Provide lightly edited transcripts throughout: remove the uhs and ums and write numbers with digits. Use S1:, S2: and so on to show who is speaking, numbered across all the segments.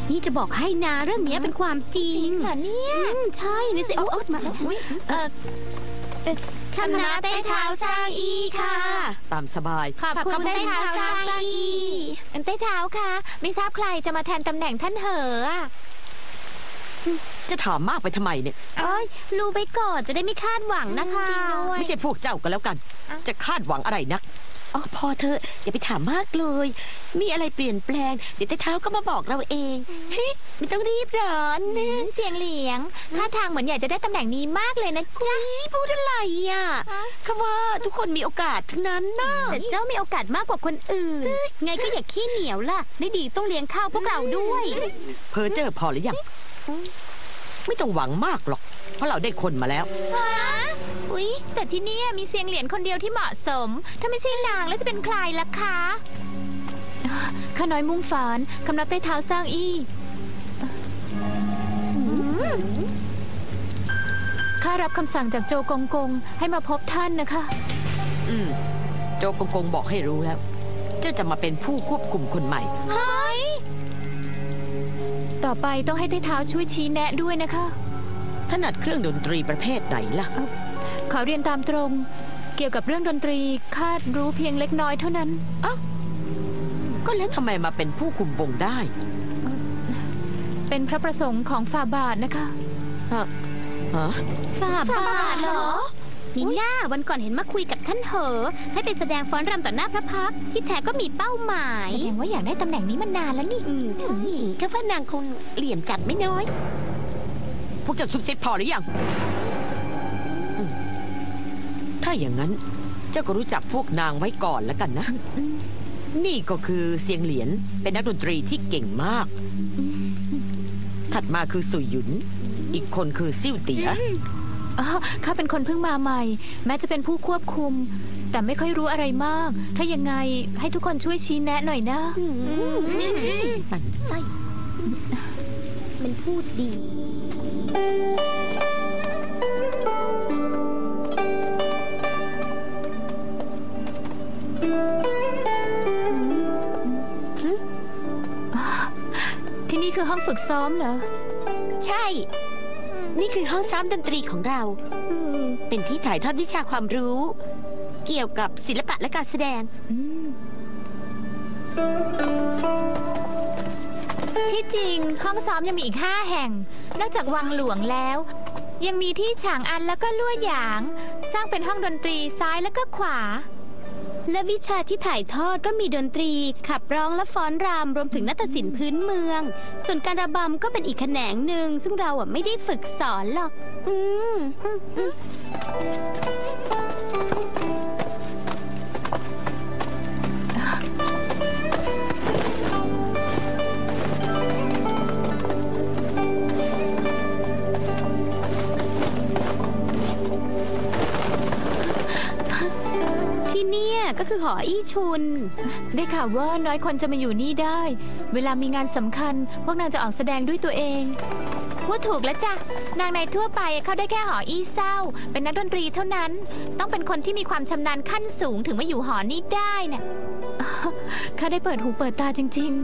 S1: นี่จะบอกให้นะเรื่องนี้เป็นความจริง
S2: เหรอเนี่ย
S1: ใช่นี่สิเอามาคณะไต้เท้าซางอีค่ะ
S3: ตามสบาย
S2: ขอบคุณไต้เท้าซางอีไต้เท้าค่ะไม่ทราบใครจะมาแทนตำแหน่งท่านเหอ
S3: จะถามมากไปทำไมเนี่ย
S1: รู้ไปก่อนจะได้ไม่คาดหวังนะคะ
S3: ไม่ใช่พวกเจ้ากันแล้วกันจะคาดหวังอะไรนักพอเธออย่าไปถามมากเลยมีอะไรเปลี่ยนแปลงเดี๋ยวไต้เท้าก็มาบอกเราเองไม่ต้องรีบร้อน
S2: เสียงเหลียงท่าทางเหมือนอยากจะได้ตำแหน่งนี้มากเลยนะจ๊ะ
S3: พูดอะไรอ่ะคำว่าทุกคนมีโอกาสทั้งนั้นนะ
S1: แต่เจ้ามีโอกาสมากกว่าคนอื่นไงก็อย่าขี้เหนียวล่ะได้ดีต้องเลี้ยงข้าวพวกเราด้วย
S3: เพอเจอพอหรือยังไม่ต้องหวังมากหรอกเพราะเราได้คนมาแล้ว
S2: แต่ที่นี่มีเสียงเหรียญคนเดียวที่เหมาะสมถ้าไม่ใช่นางแล้วจะเป็นใครล่ะคะข้าน้อยมุ่งฝานคำนับใต้เท้าสร้างอี้ข้ารับคำสั่งจากโจกงกงให้มาพบท่านนะคะ
S3: โจกงกงบอกให้รู้แล้วเจ้าจะมาเป็นผู้ควบคุมคนใหม่
S2: ต่อไปต้องให้ใต้เท้าช่วยชี้แนะด้วยนะคะ
S3: ถนัดเครื่องดนตรีประเภทไหนล่ะ
S2: ขอเรียนตามตรงเกี่ยวกับเรื่องดนตรีคาดรู้เพียงเล็กน้อยเท่านั้น
S3: ก็แล้วทำไมมาเป็นผู้คุมวงได้
S2: เป็นพระประสงค์ของฝ่าบาทนะคะ
S1: ฝ่าบาทเหรอมีหน้าวันก่อนเห็นมาคุยกับท่านเหอให้ไปแสดงฟ้อนรำต่อหน้าพระพักที่แท้ก็มีเป้าหมาย
S2: แสดงว่าอยากได้ตำแหน่งนี้มานานแล้วนี่
S1: ใช่ก็ว่านางคงเหลี่ยมจัดไม่น้อย
S3: พวกเจ้าซุบซิบพอหรือยังถ้าอย่างนั้นเจ้าก็รู้จักพวกนางไว้ก่อนแล้วกันนะนี่ก็คือเซียงเหลียนเป็นนักดนตรีที่เก่งมากถัดมาคือสุยหยุนอีกคนคือซิ่วเตี๋ย
S2: ข้าเป็นคนเพิ่งมาใหม่แม้จะเป็นผู้ควบคุมแต่ไม่ค่อยรู้อะไรมากถ้ายังไงให้ทุกคนช่วยชี้แนะหน่อยนะ
S1: ปั่นไส้มันพูดดี
S2: ที่นี่คือห้องฝึกซ้อมเหรอ
S1: ใช่นี่คือห้องซ้อมดนตรีของเราเป็นที่ถ่ายทอดวิชาความรู้เกี่ยวกับศิลปะและการแสดง
S2: ที่จริงห้องซ้อมยังมีอีก5 แห่งนอกจากวังหลวงแล้วยังมีที่ฉางอันแล้วก็ลั่วหยางสร้างเป็นห้องดนตรีซ้ายแล้วก็ขวา
S1: และวิชาที่ถ่ายทอดก็มีดนตรีขับร้องและฟ้อนรำรวมถึงนาฏศิลป์พื้นเมืองส่วนการระบำก็เป็นอีกแขนงหนึ่งซึ่งเราไม่ได้ฝึกสอนหรอกก็คือหออี้ชุน
S2: ได้ข่าวว่าน้อยคนจะมาอยู่นี่ได้เวลามีงานสำคัญพวกนางจะออกแสดงด้วยตัวเองพูดถูกแล้วจ้ะนางในทั่วไปเข้าได้แค่หออี้เศร้าเป็นนักดนตรีเท่านั้นต้องเป็นคนที่มีความชำนาญขั้นสูงถึงมาอยู่หอนี้ได้น่ะข้าได้เปิดหูเปิดตาจริง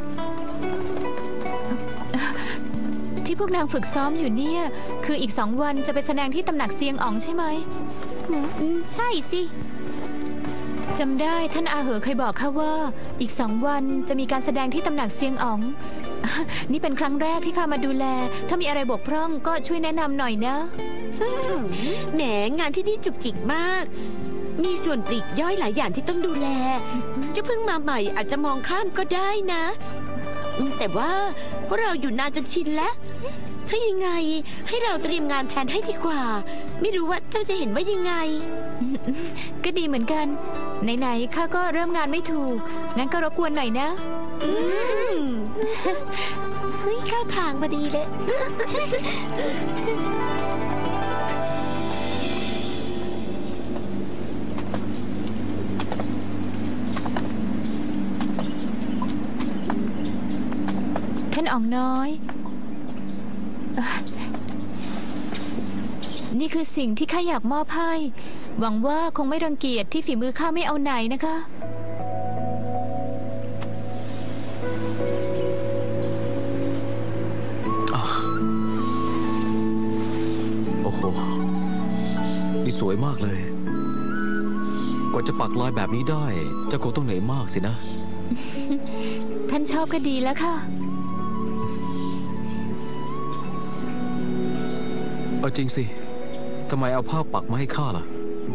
S2: ๆที่พวกนางฝึกซ้อมอยู่เนี่ยคืออีก2 วันจะไปแสดงที่ตำหนักเซียงอ๋องใช่ไหม
S1: ใช่สิ
S2: จำได้ท่านอาเหอเคยบอกข้าว่าอีก2 วันจะมีการแสดงที่ตำหนักเซียงอ๋องนี่เป็นครั้งแรกที่ข้ามาดูแลถ้ามีอะไรบกพร่องก็ช่วยแนะนำหน่อยนะ
S1: แหมงานที่นี่จุกจิกมากมีส่วนปลีกย่อยหลายอย่างที่ต้องดูแลเจ้าเพิ่งมาใหม่อาจจะมองข้ามก็ได้นะแต่ว่าพวกเราอยู่นานจนชินแล้วถ้ายังไงให้เราเตรียมงานแทนให้ดีกว่าไม่รู้ว่าเจ้าจะเห็นว่ายังไง
S2: ก็ดีเหมือนกันไหนๆข้าก็เริ่มงานไม่ถูกงั้นก็รบกวนหน่อยนะ
S1: เฮ้ยเข้าทางพอดีเลย
S2: ท่านอ๋องน้อยนี่คือสิ่งที่ข้าอยากมอบให้หวังว่าคงไม่รังเกียจที่ฝีมือข้าไม่เอาไหนนะคะ
S4: ากเลย กว่าจะปักลายแบบนี้ได้เจ้าคงต้องเหนื่อยมากสินะ
S2: ท่านชอบก็ดีแล้วค่ะ
S4: เอาจริงสิทำไมเอาผ้าปักมาให้ข้าล่ะ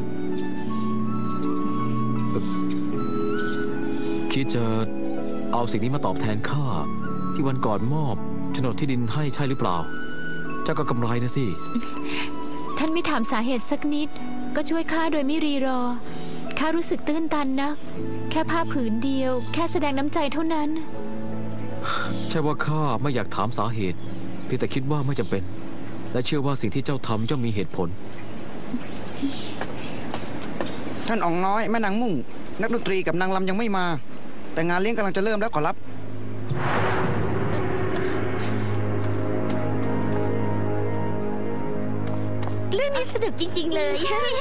S4: คิดจะเอาสิ่งนี้มาตอบแทนข้าที่วันก่อนมอบโฉนดที่ดินให้ใช่หรือเปล่า เจ้าก็กำไรนะสิ
S2: ท่านไม่ถามสาเหตุสักนิด ก็ช่วยข้าโดยไม่รีรอ ข้ารู้สึกตื้นตันนะ แค่ผ้าผืนเดียว แค่แสดงน้ำใจเท่านั้น
S4: ใช่ว่าข้าไม่อยากถามสาเหตุเพียงแต่คิดว่าไม่จำเป็น และเชื่อว่าสิ่งที่เจ้าทำย่อมมีเหตุผล
S5: ท่านอ๋องน้อยแม่นางมุ่ง นักดนตรีกับนางลำยังไม่มา แต่งานเลี้ยงกำลังจะเริ่มแล้วขอรับ
S1: เรื่องนี้สนุกจริง ๆ เลย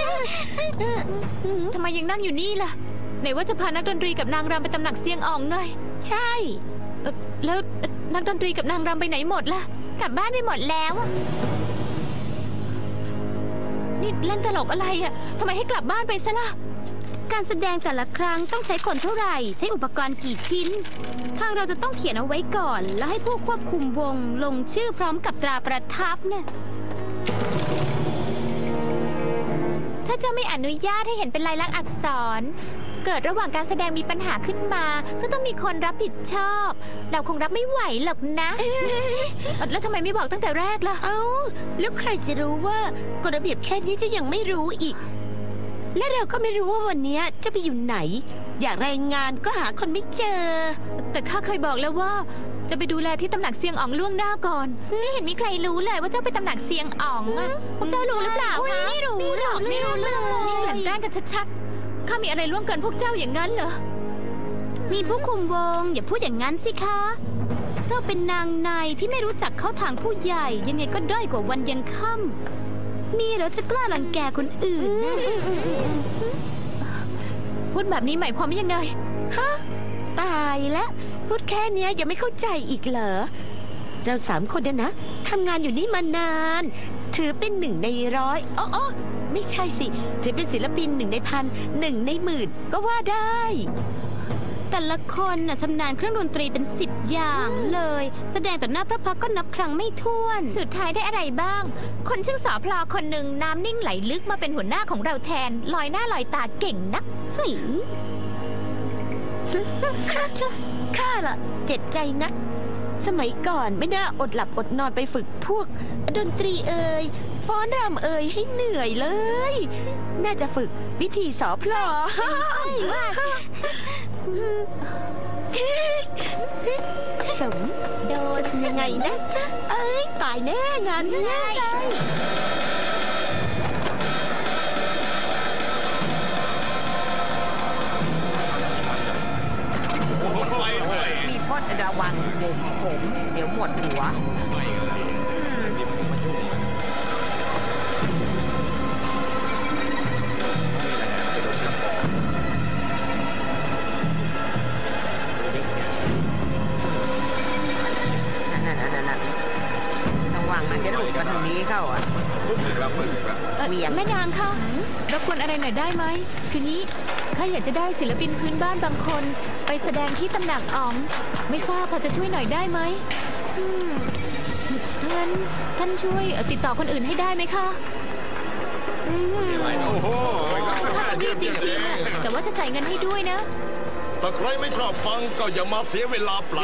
S2: ทำไมยังนั่งอยู่นี่ล่ะ ไหนว่าจะพานักดนตรีกับนางรำไปตำหนักเซียงอ่องไง
S1: ใช่
S2: แล้วนักดนตรีกับนางรำไปไหนหมดล่ะ กลับบ้านไปหมดแล้วอะนี่เล่นตลกอะไรอ่ะทำไมให้กลับบ้านไปซะล่ะ
S6: การแสดงแต่ละครั้งต้องใช้คนเท่าไหร่ ใช้อุปกรณ์กี่ชิ้น ทางเราจะต้องเขียนเอาไว้ก่อน แล้วให้ผู้ควบคุมวงลงชื่อพร้อมกับตราประทับเนี่ย
S2: ถ้าเจ้าไม่อนุญาตให้เห็นเป็นลายลักษณ์อักษร เกิดระหว่างการแสดงมีปัญหาขึ้นมา ก็ต้องมีคนรับผิดชอบ เราคงรับไม่ไหวหรอกนะ แล้วทำไมไม่บอกตั้งแต่แรกล่ะ
S1: เอ้า แล้วใครจะรู้ว่ากฎระเบียบแค่นี้จะยังไม่รู้อีก และเราก็ไม่รู้ว่าวันนี้จะไปอยู่ไหน อยากรายงานก็หาคนไม่เจอ
S2: แต่ข้าเคยบอกแล้วว่าจะไปดูแลที่ตำหนักเซียงอ๋องล่วงหน้าก่อน ไม่เห็นมีใครรู้เลยว่าเจ้าไปตำหนักเซียงอ๋องอะพวกเจ้ารู้หรือเปล่า
S1: อุ๊ย
S2: คะ
S1: ไม่รู้
S2: หรอก
S1: ไม่
S2: ไม่
S1: รู้
S2: รู้
S1: เล
S2: เลย ยนี่กลั่นแกล้งกันชัดๆข้ามีอะไรร่วมเกินพวกเจ้าอย่างนั้นเหรอ
S6: มีผู้คุมวงอย่าพูดอย่างนั้นสิคะเจ้าเป็นนางในที่ไม่รู้จักเข้าทางผู้ใหญ่ ยังไงก็ด้อยกว่าวันยังค่ำมีเหรอจะกล้ารังแกคนอื่นนะ
S2: พูดแบบนี้หมายความว่ายังไง
S1: ฮะ ตายแล้วพูดแค่เนี้ยยังไม่เข้าใจอีกเหรอ เรา3 คนเนี่ยนะทำงานอยู่นี่มานาน ถือเป็น1 ใน 100อ๋อไม่ใช่สิ ถือเป็นศิลปิน1 ใน 1,000 1 ใน 10,000 ก็ว่าได้
S6: แต่ละคนน่ะชำนาญเครื่องดนตรีเป็น10 อย่างเลย แสดงต่อหน้าพระพักตร์ก็นับครั้งไม่ถ้วน
S2: สุดท้ายได้อะไรบ้าง คนชื่อสอพลอคนหนึ่งน้ำนิ่งไหลลึกมาเป็นหัวหน้าของเราแทน ลอยหน้าลอยตาเก่งนัก
S6: เฮ้ย
S1: ข้าล่ะเจ็บใจนัก สมัยก่อนไม่น่าอดหลับอดนอนไปฝึกพวก ดนตรีฟ้อนรำให้เหนื่อยเลย น่าจะฝึกวิธีสอพลอสมโดนยังไงนะตายแน่งานนี้ใช่
S3: มีพดระวังผมเดี๋ยวหมดหัว นั่นระวังนะจะหลุดมาทางนี้เข้าอ่ะ เหวี่ยง
S2: แม่นางคะรบกวนอะไรหน่อยได้ไหม คือนี้ข้าอยากจะได้ศิลปินพื้นบ้านบางคน ไปแสดงที่ตำหนักอ๋อง ไม่ทราบพอจะช่วยหน่อยได้ไหมงั้นท่านช่วยติดต่อคนอื่นให้ได้ไหมคะข้าจะรีบจริงๆอะแต่ว่าจะจ่ายเงินให้ด้วยนะ
S7: แต่ใครไม่ชอบฟังก็อย่ามาเสียเวลาเปล่า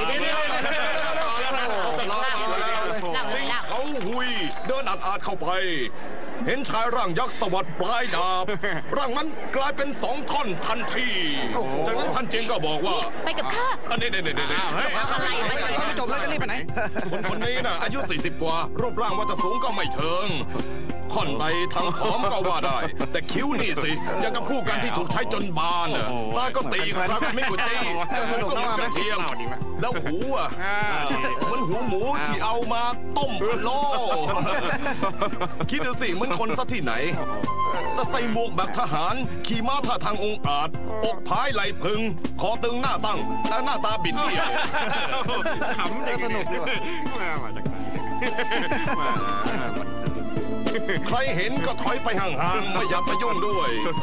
S7: เขาหุยเดินอาดๆเข้าไป เห็นชายร่างยักษ์ตวัดปลายดาบ ร่างนั้นกลายเป็น2 ท่อนทันที จากนั้นท่านเจงก็บอกว่า
S2: ไปกับข้า
S7: อันนี้
S5: อะไรไม่จบแล้วจะรีบไปไหน
S7: คนนี้น่ะอายุ40 กว่า รูปร่างว่าจะสูงก็ไม่เชิง ค่อนไปทางผอมก็ว่าได้ แต่คิ้วนี่สิยังกับผู้กันที่ถูกใช้จนบานน่ะตาก็ตีครับไม่กุจีหูก็มันกระเทียมแล้วหูมันหูหมูที่เอามาต้มพะโล้คิดดูสิมันคนซะที่ไหนแต่ใส่หมวกแบบทหารขี่ม้าท่าทางองอาจอกพายไหลพึงคอตึงหน้าตั้งและหน้าตาบิดเบี้ยวขำสนุกดีว่ะใครเห็นก็ถอยไปห่างๆ ไม่อยากไปยุ่งด้วย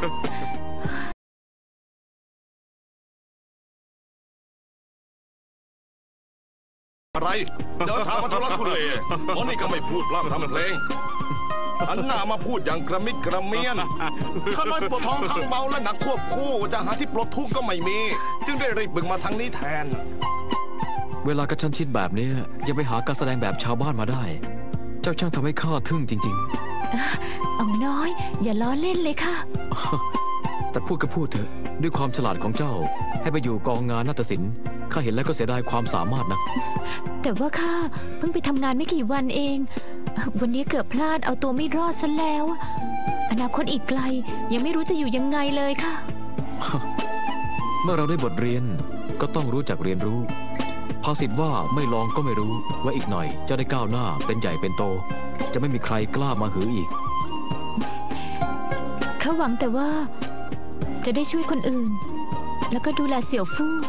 S7: อะไร เดินทางมาทุรทุเลตอนนี้ก็ไม่พูดพร่ำทำเพลงหันหน้ามาพูดอย่างกระมิดกระเมียนข้าน้อยปวดท้องทั้งเบาและหนักควบคู่จะหาที่ปลดทุกข์ก็ไม่มี จึงได้รีบบึงมาทางนี้แทน
S4: เวลากระชั้นชิดแบบนี้อย่าไปหาการแสดงแบบชาวบ้านมาได้ เจ้าช่างทำให้ข้าทึ่งจริง
S2: อ๋องน้อย อย่าล้อเล่นเลยค่ะ
S4: ๆ แต่พูดก็พูดเถอะด้วยความฉลาดของเจ้า ให้ไปอยู่กองงานนาฏศิลป์ข้าเห็นแล้วก็เสียดายความสามารถนะ
S2: แต่ว่าข้าเพิ่งไปทำงานไม่กี่วันเอง วันนี้เกือบพลาดเอาตัวไม่รอดซะแล้ว อนาคตอีกไกลยังไม่รู้จะอยู่ยังไงเลยค่ะ
S4: เมื่อเราได้บทเรียนก็ต้องรู้จักเรียนรู้ภาษิตว่าไม่ลองก็ไม่รู้ว่าอีกหน่อยจะได้ก้าวหน้าเป็นใหญ่เป็นโต จะไม่มีใครกล้ามาหืออีก
S2: ข้าหวังแต่ว่าจะได้ช่วยคนอื่น แล้วก็ดูแลเสี่ยวฟู่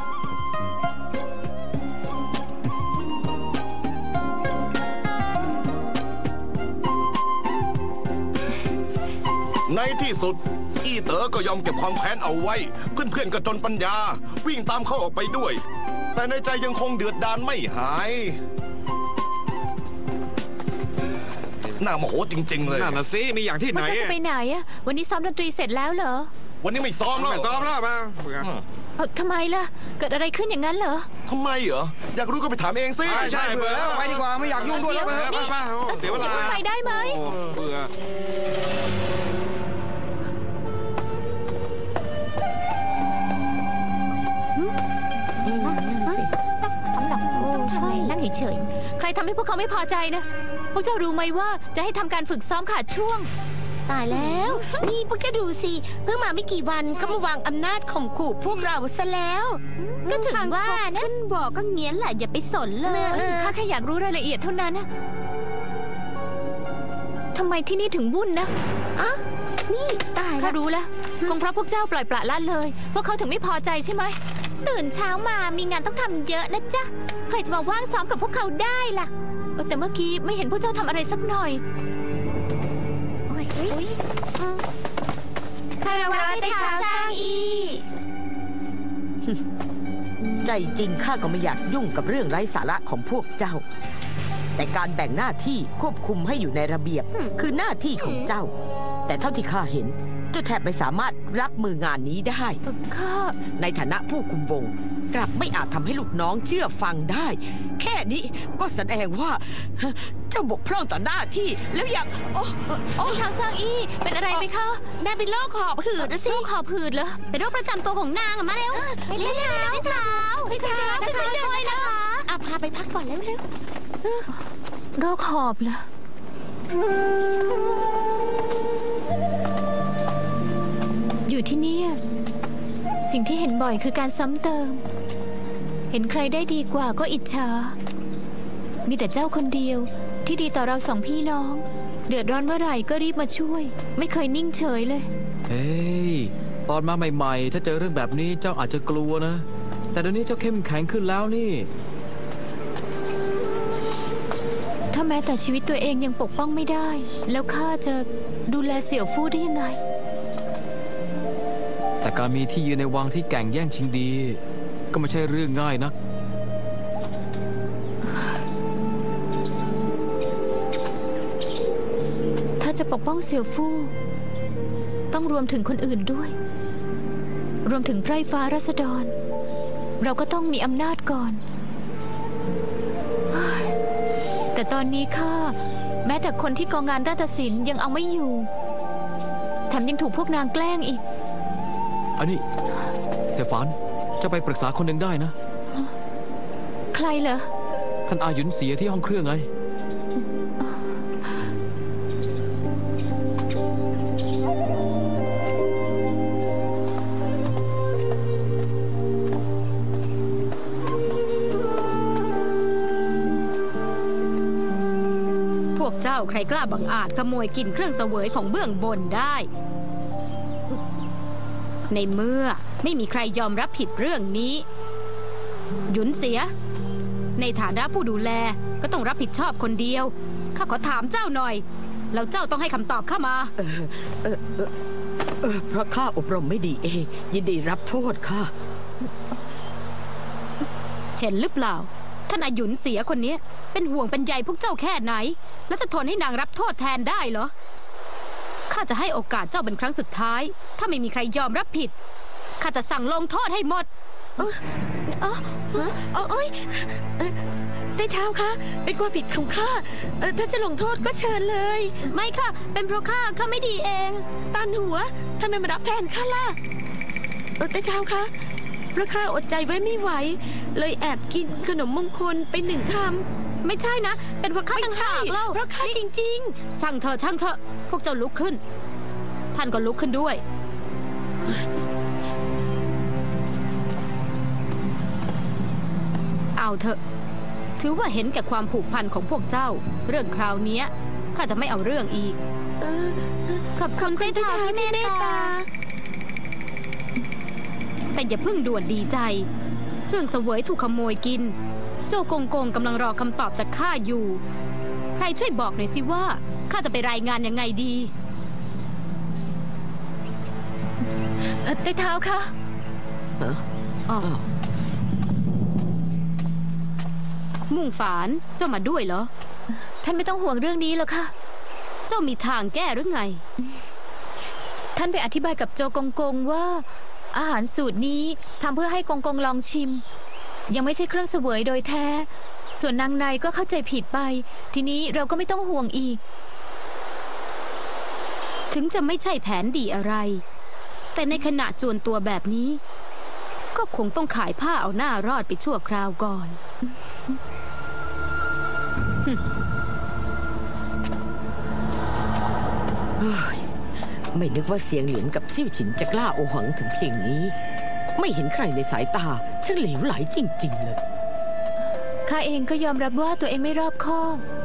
S7: ในที่สุดอี้เต๋อก็ยอมเก็บความแค้นเอาไว้ เพื่อนๆก็จนปัญญา วิ่งตามเขาออกไปด้วย แต่ในใจยังคงเดือดดาลไม่หายน่าโมโหจริงๆเลย
S8: นั่นน่ะสิมีอย่างที่ไหน
S2: ว่าจะไปไหนอะวันนี้ซ้อมดนตรีเสร็จแล้วเหรอ
S7: วันนี้ไม่ซ้อมแล้ว
S8: ไม่ซ้อมแล้วมาเบื่อ
S2: ทำไมล่ะ เกิดอะไรขึ้นอย่างนั้นเหรอ
S7: ทำไมเหรอ อยากรู้ก็ไปถามเองสิ
S8: ใช่เบื่อแล้ว
S5: ไปดีกว่าไม่อยากยุ่งด้วยแล้ว
S8: ไปไปเสียเวลา
S2: ไปได้ไหม
S8: โอ้เบื่อ
S2: นั่งเฉยๆ ใครทำให้พวกเขาไม่พอใจนะ พวกเจ้ารู้ไหมว่าจะให้ทำการฝึกซ้อมขาดช่วง
S1: ตายแล้ว นี่พวกเจ้าดูสิ เพิ่งมาไม่กี่วันก็มาวางอำนาจข่มขู่พวกเราซะแล้ว
S6: ก็ถึงว่านะขึ้นบอกก็เงี้ยแหละอย่าไปสนเลย
S2: ข้าแค่อยากรู้รายละเอียดเท่านั้นนะทำไมที่นี่ถึงวุ่นนะ
S1: อ่ะ นี่ตาย
S2: ข้า
S1: แล้ว
S2: รู้แล้วคงเพราะพวกเจ้าปล่อยปละละเลย พวกเขาถึงไม่พอใจใช่ไหม
S6: ตื่นเช้ามามีงานต้องทำเยอะนะจ๊ะ ใครจะมาว่างซ้อมกับพวกเขาได้ล่ะ
S2: แต่เมื่อกี้ไม่เห็นพวกเจ้าทำอะไรสักหน่อย
S6: คารวะไปเท้าสร้างอี
S3: ใจจริงข้าก็ไม่อยากยุ่งกับเรื่องไร้สาระของพวกเจ้า แต่การแบ่งหน้าที่ควบคุมให้อยู่ในระเบียบคือหน้าที่ของเจ้า แต่เท่าที่ข้าเห็นเจ้าแทบไม่สามารถรับมืองานนี้ได้
S2: ข้า
S3: ในฐานะผู้คุมวงกลับไม่อาจทำให้ลูกน้องเชื่อฟังได้ แค่นี้ก็แสดงว่าเจ้าบกพร่องต่อหน้าที่แล้วยังโอ้
S2: ทางสร้างอี้เป็นอะไรไหมคะ
S6: นางเป็นโรคหอบหืดนะสิ
S2: โรคหอบหืดเหรอ
S6: เป็นโรคประจำตัวของนางอะมาเร็วไปเร็วพี่สาวพี่สาวช่วยนะคะ
S1: พาไปพักก่อนแล้วเร็ว
S2: โรคหอบเหรอ อยู่ที่นี่สิ่งที่เห็นบ่อยคือการซ้ำเติม เห็นใครได้ดีกว่าก็อิจฉา มีแต่เจ้าคนเดียวที่ดีต่อเราสองพี่น้อง เดือดร้อนเมื่อไหร่ก็รีบมาช่วย ไม่เคยนิ่งเฉยเลย
S4: เฮ้ยตอนมาใหม่ๆถ้าเจอเรื่องแบบนี้เจ้าอาจจะกลัวนะ แต่เดี๋ยวนี้เจ้าเข้มแข็งขึ้นแล้วนี่
S2: ถ้าแม้แต่ชีวิตตัวเองยังปกป้องไม่ได้ แล้วข้าจะดูแลเสี่ยวฟู่ได้ยังไง
S4: แต่การมีที่ยืนในวังที่แก่งแย่งชิงดี ก็ไม่ใช่เรื่องง่ายนัก
S2: ถ้าจะปกป้องเสี่ยวฟู่ต้องรวมถึงคนอื่นด้วย รวมถึงไพร่ฟ้าราษฎร เราก็ต้องมีอำนาจก่อนเฮ้ยแต่ตอนนี้ข้าแม้แต่คนที่กองงานนาฏศิลป์ยังเอาไม่อยู่แถมยังถูกพวกนางแกล้งอีก
S4: อันนี้เสี่ยฝานจะไปปรึกษาคนหนึ่งได้นะ
S2: ใครเหรอ
S4: ท่านอาหยุนเสียที่ห้องเครื่องไง
S6: พวกเจ้าใครกล้าบังอาจขโมยกินเครื่องเสวยของเบื้องบนได้ ในเมื่อไม่มีใครยอมรับผิดเรื่องนี้ หยุนเสีย ในฐานะผู้ดูแลก็ต้องรับผิดชอบคนเดียวข้าขอถามเจ้าหน่อยแล้วเจ้าต้องให้คำตอบข้ามา
S3: เพราะข้าอบรมไม่ดีเอง ยินดีรับโทษค่ะ
S6: เห็นหรือเปล่า ท่านอายุนเสียคนนี้เป็นห่วงเป็นใยพวกเจ้าแค่ไหน แล้วจะทนให้นางรับโทษแทนได้เหรอ ข้าจะให้โอกาสเจ้าเป็นครั้งสุดท้าย ถ้าไม่มีใครยอมรับผิด ข้าจะสั่งลงโทษให้หมด
S1: ได้เท้าคะเป็นความผิดของข้าถ้าจะลงโทษก็เชิญเลย
S6: ไม่ค่ะ เป็นเพราะข้าไม่ดีเอง
S1: ตันหัวทำไมมารับแทนข้าล่ะได้เท้าคะเพราะข้าอดใจไว้ไม่ไหว เลยแอบกินขนมมงคลไป1 คำ
S6: ไม่ใช่นะ เป็นเพราะข้า
S1: ไม่
S6: ต่าง
S1: ใช่
S6: หากเล่า
S1: เพราะข้าจริง
S6: ช่างเถอะช่างเถอะพวกเจ้าลุกขึ้น ท่านก็ลุกขึ้นด้วย เอาเถอะ ถือว่าเห็นแก่ความผูกพันของพวกเจ้า เรื่องคราวเนี้ยข้าจะไม่เอาเรื่องอีก
S1: ขอบคุณได้เท้าที่เมตตา
S6: แต่อย่าเพิ่งด่วนดีใจ เรื่องเสวยถูกขโมยกิน โจกงกงกำลังรอคำตอบจากข้าอยู่ ใครช่วยบอกหน่อยสิว่าข้าจะไปรายงานยังไงดี
S2: ได้เท้าค่ะ
S6: อ๋อมุ่งฝานเจ้ามาด้วยเหรอ
S2: ท่านไม่ต้องห่วงเรื่องนี้หรอกค่ะ
S6: เจ้ามีทางแก้หรือไง
S2: ท่านไปอธิบายกับโจกงกงว่า อาหารสูตรนี้ทำเพื่อให้กงกงลองชิม ยังไม่ใช่เครื่องเสวยโดยแท้ ส่วนนางในก็เข้าใจผิดไป ทีนี้เราก็ไม่ต้องห่วงอีก
S6: ถึงจะไม่ใช่แผนดีอะไร แต่ในขณะจวนตัวแบบนี้ ก็คงต้องขายผ้าเอาหน้ารอดไปชั่วคราวก่อน
S3: ไม่นึกว่าเสียงเหลียนกับซิ่วฉินจะกล้าโอหังถึงเพียงนี้ ไม่เห็นใครในสายตาช่างเหลวไหลจริงๆเลย
S2: ข้าเองก็ยอมรับว่าตัวเองไม่รอบคอบ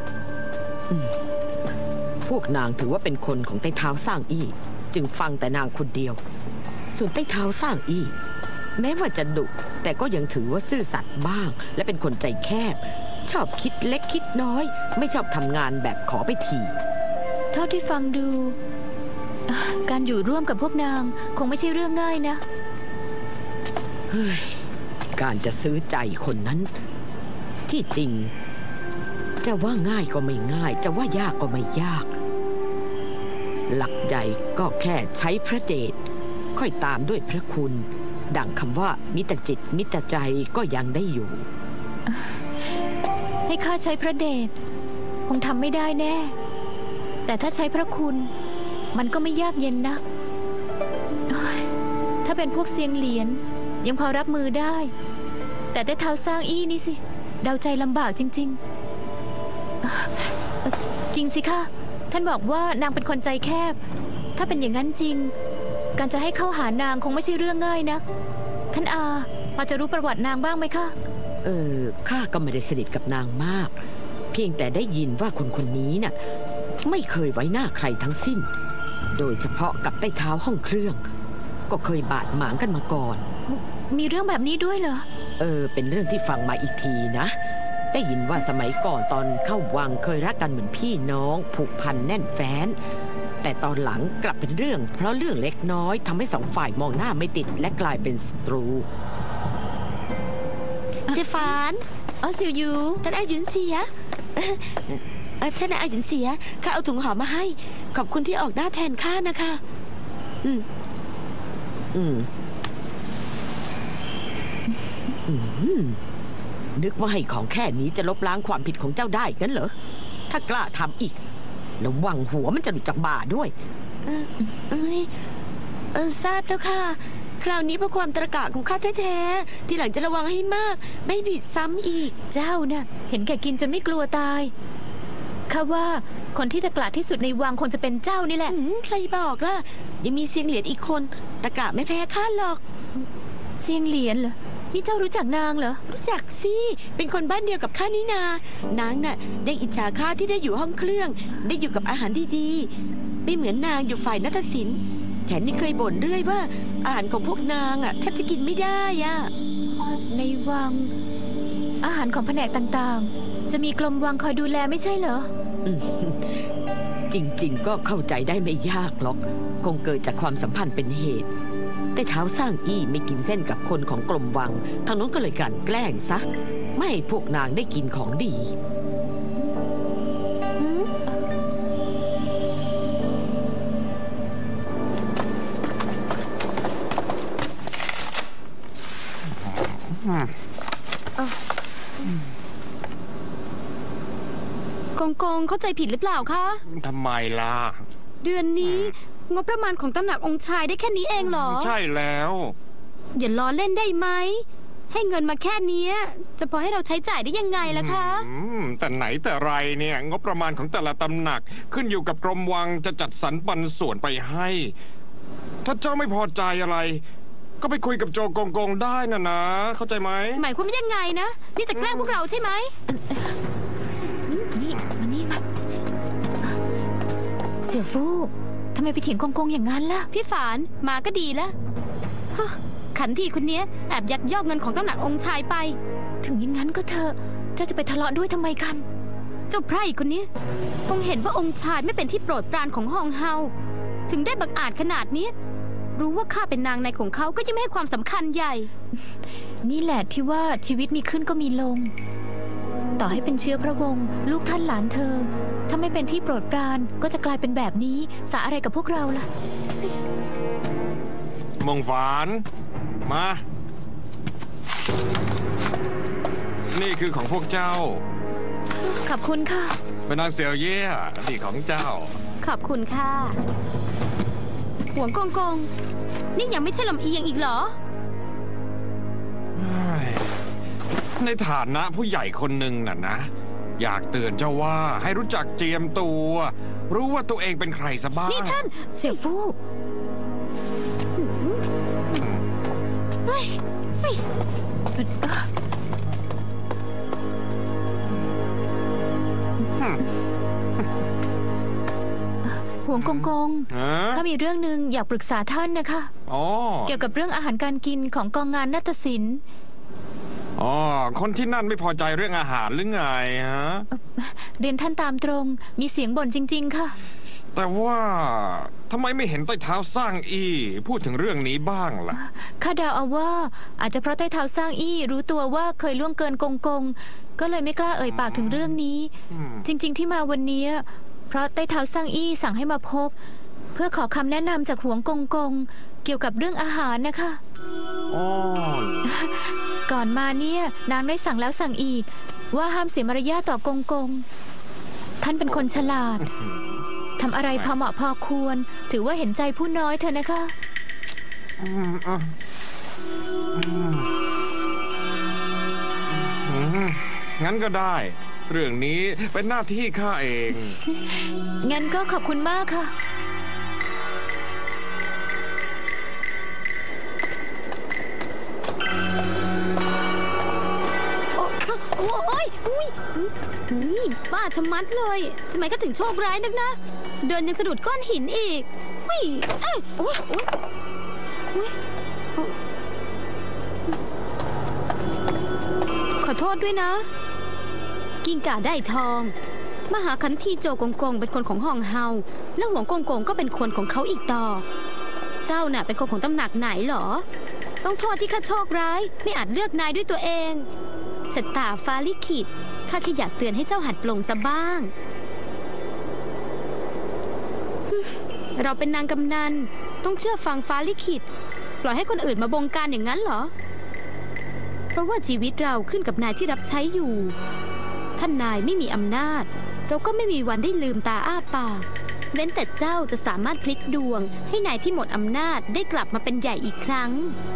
S3: พวกนางถือว่าเป็นคนของไต้เท้าสร้างอี้จึงฟังแต่นางคนเดียว ส่วนไต้เท้าสร้างอี้แม้ว่าจะดุแต่ก็ยังถือว่าซื่อสัตย์บ้าง และเป็นคนใจแคบ ชอบคิดเล็กคิดน้อย ไม่ชอบทำงานแบบขอไปที
S2: เท่าที่ฟังดู การอยู่ร่วมกับพวกนางคงไม่ใช่เรื่องง่ายนะ
S3: เฮ้ย การจะซื้อใจคนนั้น ที่จริง จะว่าง่ายก็ไม่ง่าย จะว่ายากก็ไม่ยาก หลักใหญ่ก็แค่ใช้พระเดชค่อยตามด้วยพระคุณ ดังคำว่ามิตรจิตมิตรใจก็ยังได้อยู่
S2: ให้ข้าใช้พระเดชคงทำไม่ได้แน่ แต่ถ้าใช้พระคุณ มันก็ไม่ยากเย็นนัก ถ้าเป็นพวกเซียงเหลียนยังพอรับมือได้ แต่ได้เท้าสร้างอี้นี่สิเดาใจลำบากจริงๆจริงสิค่ะท่านบอกว่านางเป็นคนใจแคบ ถ้าเป็นอย่างนั้นจริง การจะให้เข้าหานางคงไม่ใช่เรื่องง่ายนะท่านอาพอจะรู้ประวัตินางบ้างไหมคะ
S3: ข้าก็ไม่ได้สนิทกับนางมาก เพียงแต่ได้ยินว่าคนคนนี้น่ะไม่เคยไว้หน้าใครทั้งสิ้น โดยเฉพาะกับใต้เท้าห้องเครื่อง ก็เคยบาดหมางกันมาก่อน
S2: มีเรื่องแบบนี้ด้วยเหรอ
S3: เป็นเรื่องที่ฟังมาอีกทีนะ ได้ยินว่าสมัยก่อนตอนเข้าวังเคยรักกันเหมือนพี่น้องผูกพันแน่นแฟ้น แต่ตอนหลังกลับเป็นเรื่องเพราะเรื่องเล็กน้อยทำให้สองฝ่ายมองหน้าไม่ติดและกลายเป็นศัตรู
S1: เจฟาน
S2: ซิวยู
S1: ท่านอาหยุนเสียท่านอาหยุนเสียข้าเอาถุงหอมมาให้ขอบคุณที่ออกหน้าแทนข้านะคะ
S3: นึกว่าให้ของแค่นี้จะลบล้างความผิดของเจ้าได้งั้นเหรอถ้ากล้าทำอีกระวังหัวมันจะหลุดจากบ่าด้วย
S1: ทราบแล้วค่ะคราวนี้เพราะความตระกะของข้าแท้ๆที่หลังจะระวังให้มากไม่ผิดซ้ำอีก
S2: เจ้าน่ะเห็นแก่กินจนไม่กลัวตายข้าว่าคนที่ตะกละที่สุดในวังคงจะเป็นเจ้านี่แหละ
S1: ใครบอกล่ะยังมีเซียงเหลียนอีกคนตะกละไม่แพ้ข้าหรอก
S2: เซียงเหลียนเหรอนี่เจ้ารู้จักนางเหรอ
S1: รู้จักสิเป็นคนบ้านเดียวกับข้านี่นานางน่ะยังอิจฉาข้าที่ได้อยู่ห้องเครื่องได้อยู่กับอาหารดีๆไม่เหมือนนางอยู่ฝ่ายนาฏศิลป์แถมนี่เคยบ่นเรื่อยว่าอาหารของพวกนางแทบจะกินไม่ได้
S2: ในวังอาหารของแผนกต่างๆจะมีกรมวังคอยดูแลไม่ใช่เหรอ
S3: จริงๆ ก็เข้าใจได้ไม่ยากหรอก คงเกิดจากความสัมพันธ์เป็นเหตุ แต่เท้าสร้างอี้ไม่กินเส้นกับคนของกรมวัง ทางนู้นก็เลยกลั่นแกล้งซะ ไม่ให้พวกนางได้กินของดี
S6: กงกงเข้าใจผิดหรือเปล่าคะ
S8: ทำไมล่ะ
S6: เดือนนี้งบประมาณของตำหนักองค์ชายได้แค่นี้เองเหรอ
S8: ใช่แล้ว
S6: อย่าล้อเล่นได้ไหม ให้เงินมาแค่เนี้ยจะพอให้เราใช้จ่ายได้ยังไงล่ะคะ
S8: แต่ไหนแต่ไรเนี่ย งบประมาณของแต่ละตำหนักขึ้นอยู่กับกรมวังจะจัดสรรปันส่วนไปให้ ถ้าเจ้าไม่พอใจอะไร ก็ไปคุยกับโจกงกงได้นะ เข้าใจไหม
S6: หมายความว่ายังไงนะ นี่จะแกล้งพวกเราใช่ไหม
S2: นี่มานี่มาเสี่ยวฟู่ทำไมไปเถียงกงกงอย่างนั้นล่ะ
S6: พี่ฝานมาก็ดีแล้วฮะขันทีคนเนี้ยแอบยักยอกเงินของตำหนักองค์ชายไป
S2: ถึงอย่างนั้นก็เถอะเจ้าจะไปทะเลาะด้วยทำไมกัน
S6: เจ้าไพร่คนนี้คงเห็นว่าองค์ชายไม่เป็นที่โปรดปรานของฮองเฮา ถึงได้บังอาจขนาดนี้ รู้ว่าข้าเป็นนางในของเขาก็ยังไม่ให้ความสำคัญใหญ่
S2: นี่แหละที่ว่าชีวิตมีขึ้นก็มีลง ต่อให้เป็นเชื้อพระวงศ์ลูกท่านหลานเธอ ถ้าไม่เป็นที่โปรดปรานก็จะกลายเป็นแบบนี้สาอะไรกับพวกเราล่ะ
S8: มงฝาน มา นี่คือของพวกเจ้า
S2: ขอบคุณค่ะ
S8: เป็นนางเสี่ยวเย่นี่ของเจ้า
S6: ขอบคุณค่ะหวงกงกง นี่ยังไม่ใช่ลำเอียงอีกเหรอ
S8: ในฐานะผู้ใหญ่คนหนึ่งน่ะนะ อยากเตือนเจ้าว่าให้รู้จักเจียมตัว รู้ว่าตัวเองเป็นใครซะบ้าง
S6: นี่ท่าน
S2: เสี่ยวฟู่
S6: เฮ้ยเฮ้ย
S2: หวงกงกง
S8: ฮะ
S2: ข้ามีเรื่องหนึ่งอยากปรึกษาท่านนะคะ
S8: อ๋อ
S2: เกี่ยวกับเรื่องอาหารการกินของกองงานนาฏศิลป์
S8: อ๋อ คนที่นั่นไม่พอใจเรื่องอาหารหรือไงฮะ
S2: เรียนท่านตามตรง มีเสียงบ่นจริง ๆ ค่ะ
S8: แต่ว่าทำไมไม่เห็นใต้เท้าสร้างอี้พูดถึงเรื่องนี้บ้างล่ะ
S2: ข้าเดาเอาว่าอาจจะเพราะใต้เท้าสร้างอี้รู้ตัวว่าเคยล่วงเกินกงกง ก็เลยไม่กล้าเอ่ยปากถึงเรื่องนี้ จริง ๆ ที่มาวันนี้เพราะใต้เท้าสร้างอี้สั่งให้มาพบ เพื่อขอคำแนะนำจากหวงกงกง เกี่ยวกับเรื่องอาหารนะคะ
S8: อ๋อ
S2: ก่อนมาเนี่ยนางได้สั่งแล้วสั่งอีก ว่าห้ามเสียมารยาทต่อกงกง ท่านเป็นคนฉลาดทำอะไรพอเหมาะพอควร ถือว่าเห็นใจผู้น้อยเถอะนะคะ
S8: งั้นก็ได้ เรื่องนี้เป็นหน้าที่ข้าเอง
S2: งั้นก็ขอบคุณมากค่ะ
S6: โอ้ยอุ้ยนี่บ้าชะมัดเลยทำไมก็ถึงโชคร้ายนักนะ เดินยังสะดุดก้อนหินอีกอุ้ยเอ้ยอุ้ยอุ้ยอุ้ยขอโทษด้วยนะ กิ้งก่าได้ทอง มหาขันทีโจกงกงเป็นคนของฮองเฮา แล้วหวงกงกงก็เป็นคนของเขาอีกต่อ เจ้าน่ะเป็นคนของตำหนักไหนเหรอ ต้องโทษที่ข้าโชคร้าย ไม่อาจเลือกนายด้วยตัวเองชะตาฟ้าลิขิตข้าแค่อยากเตือนให้เจ้าหัดปลงซะบ้าง เราเป็นนางกำนันต้องเชื่อฟังฟ้าลิขิตปล่อยให้คนอื่นมาบงการอย่างนั้นเหรอ เพราะว่าชีวิตเราขึ้นกับนายที่รับใช้อยู่ท่านนายไม่มีอำนาจเราก็ไม่มีวันได้ลืมตาอ้าปากเว้นแต่เจ้าจะสามารถพลิกดวงให้นายที่หมดอำนาจได้กลับมาเป็นใหญ่อีกครั้ง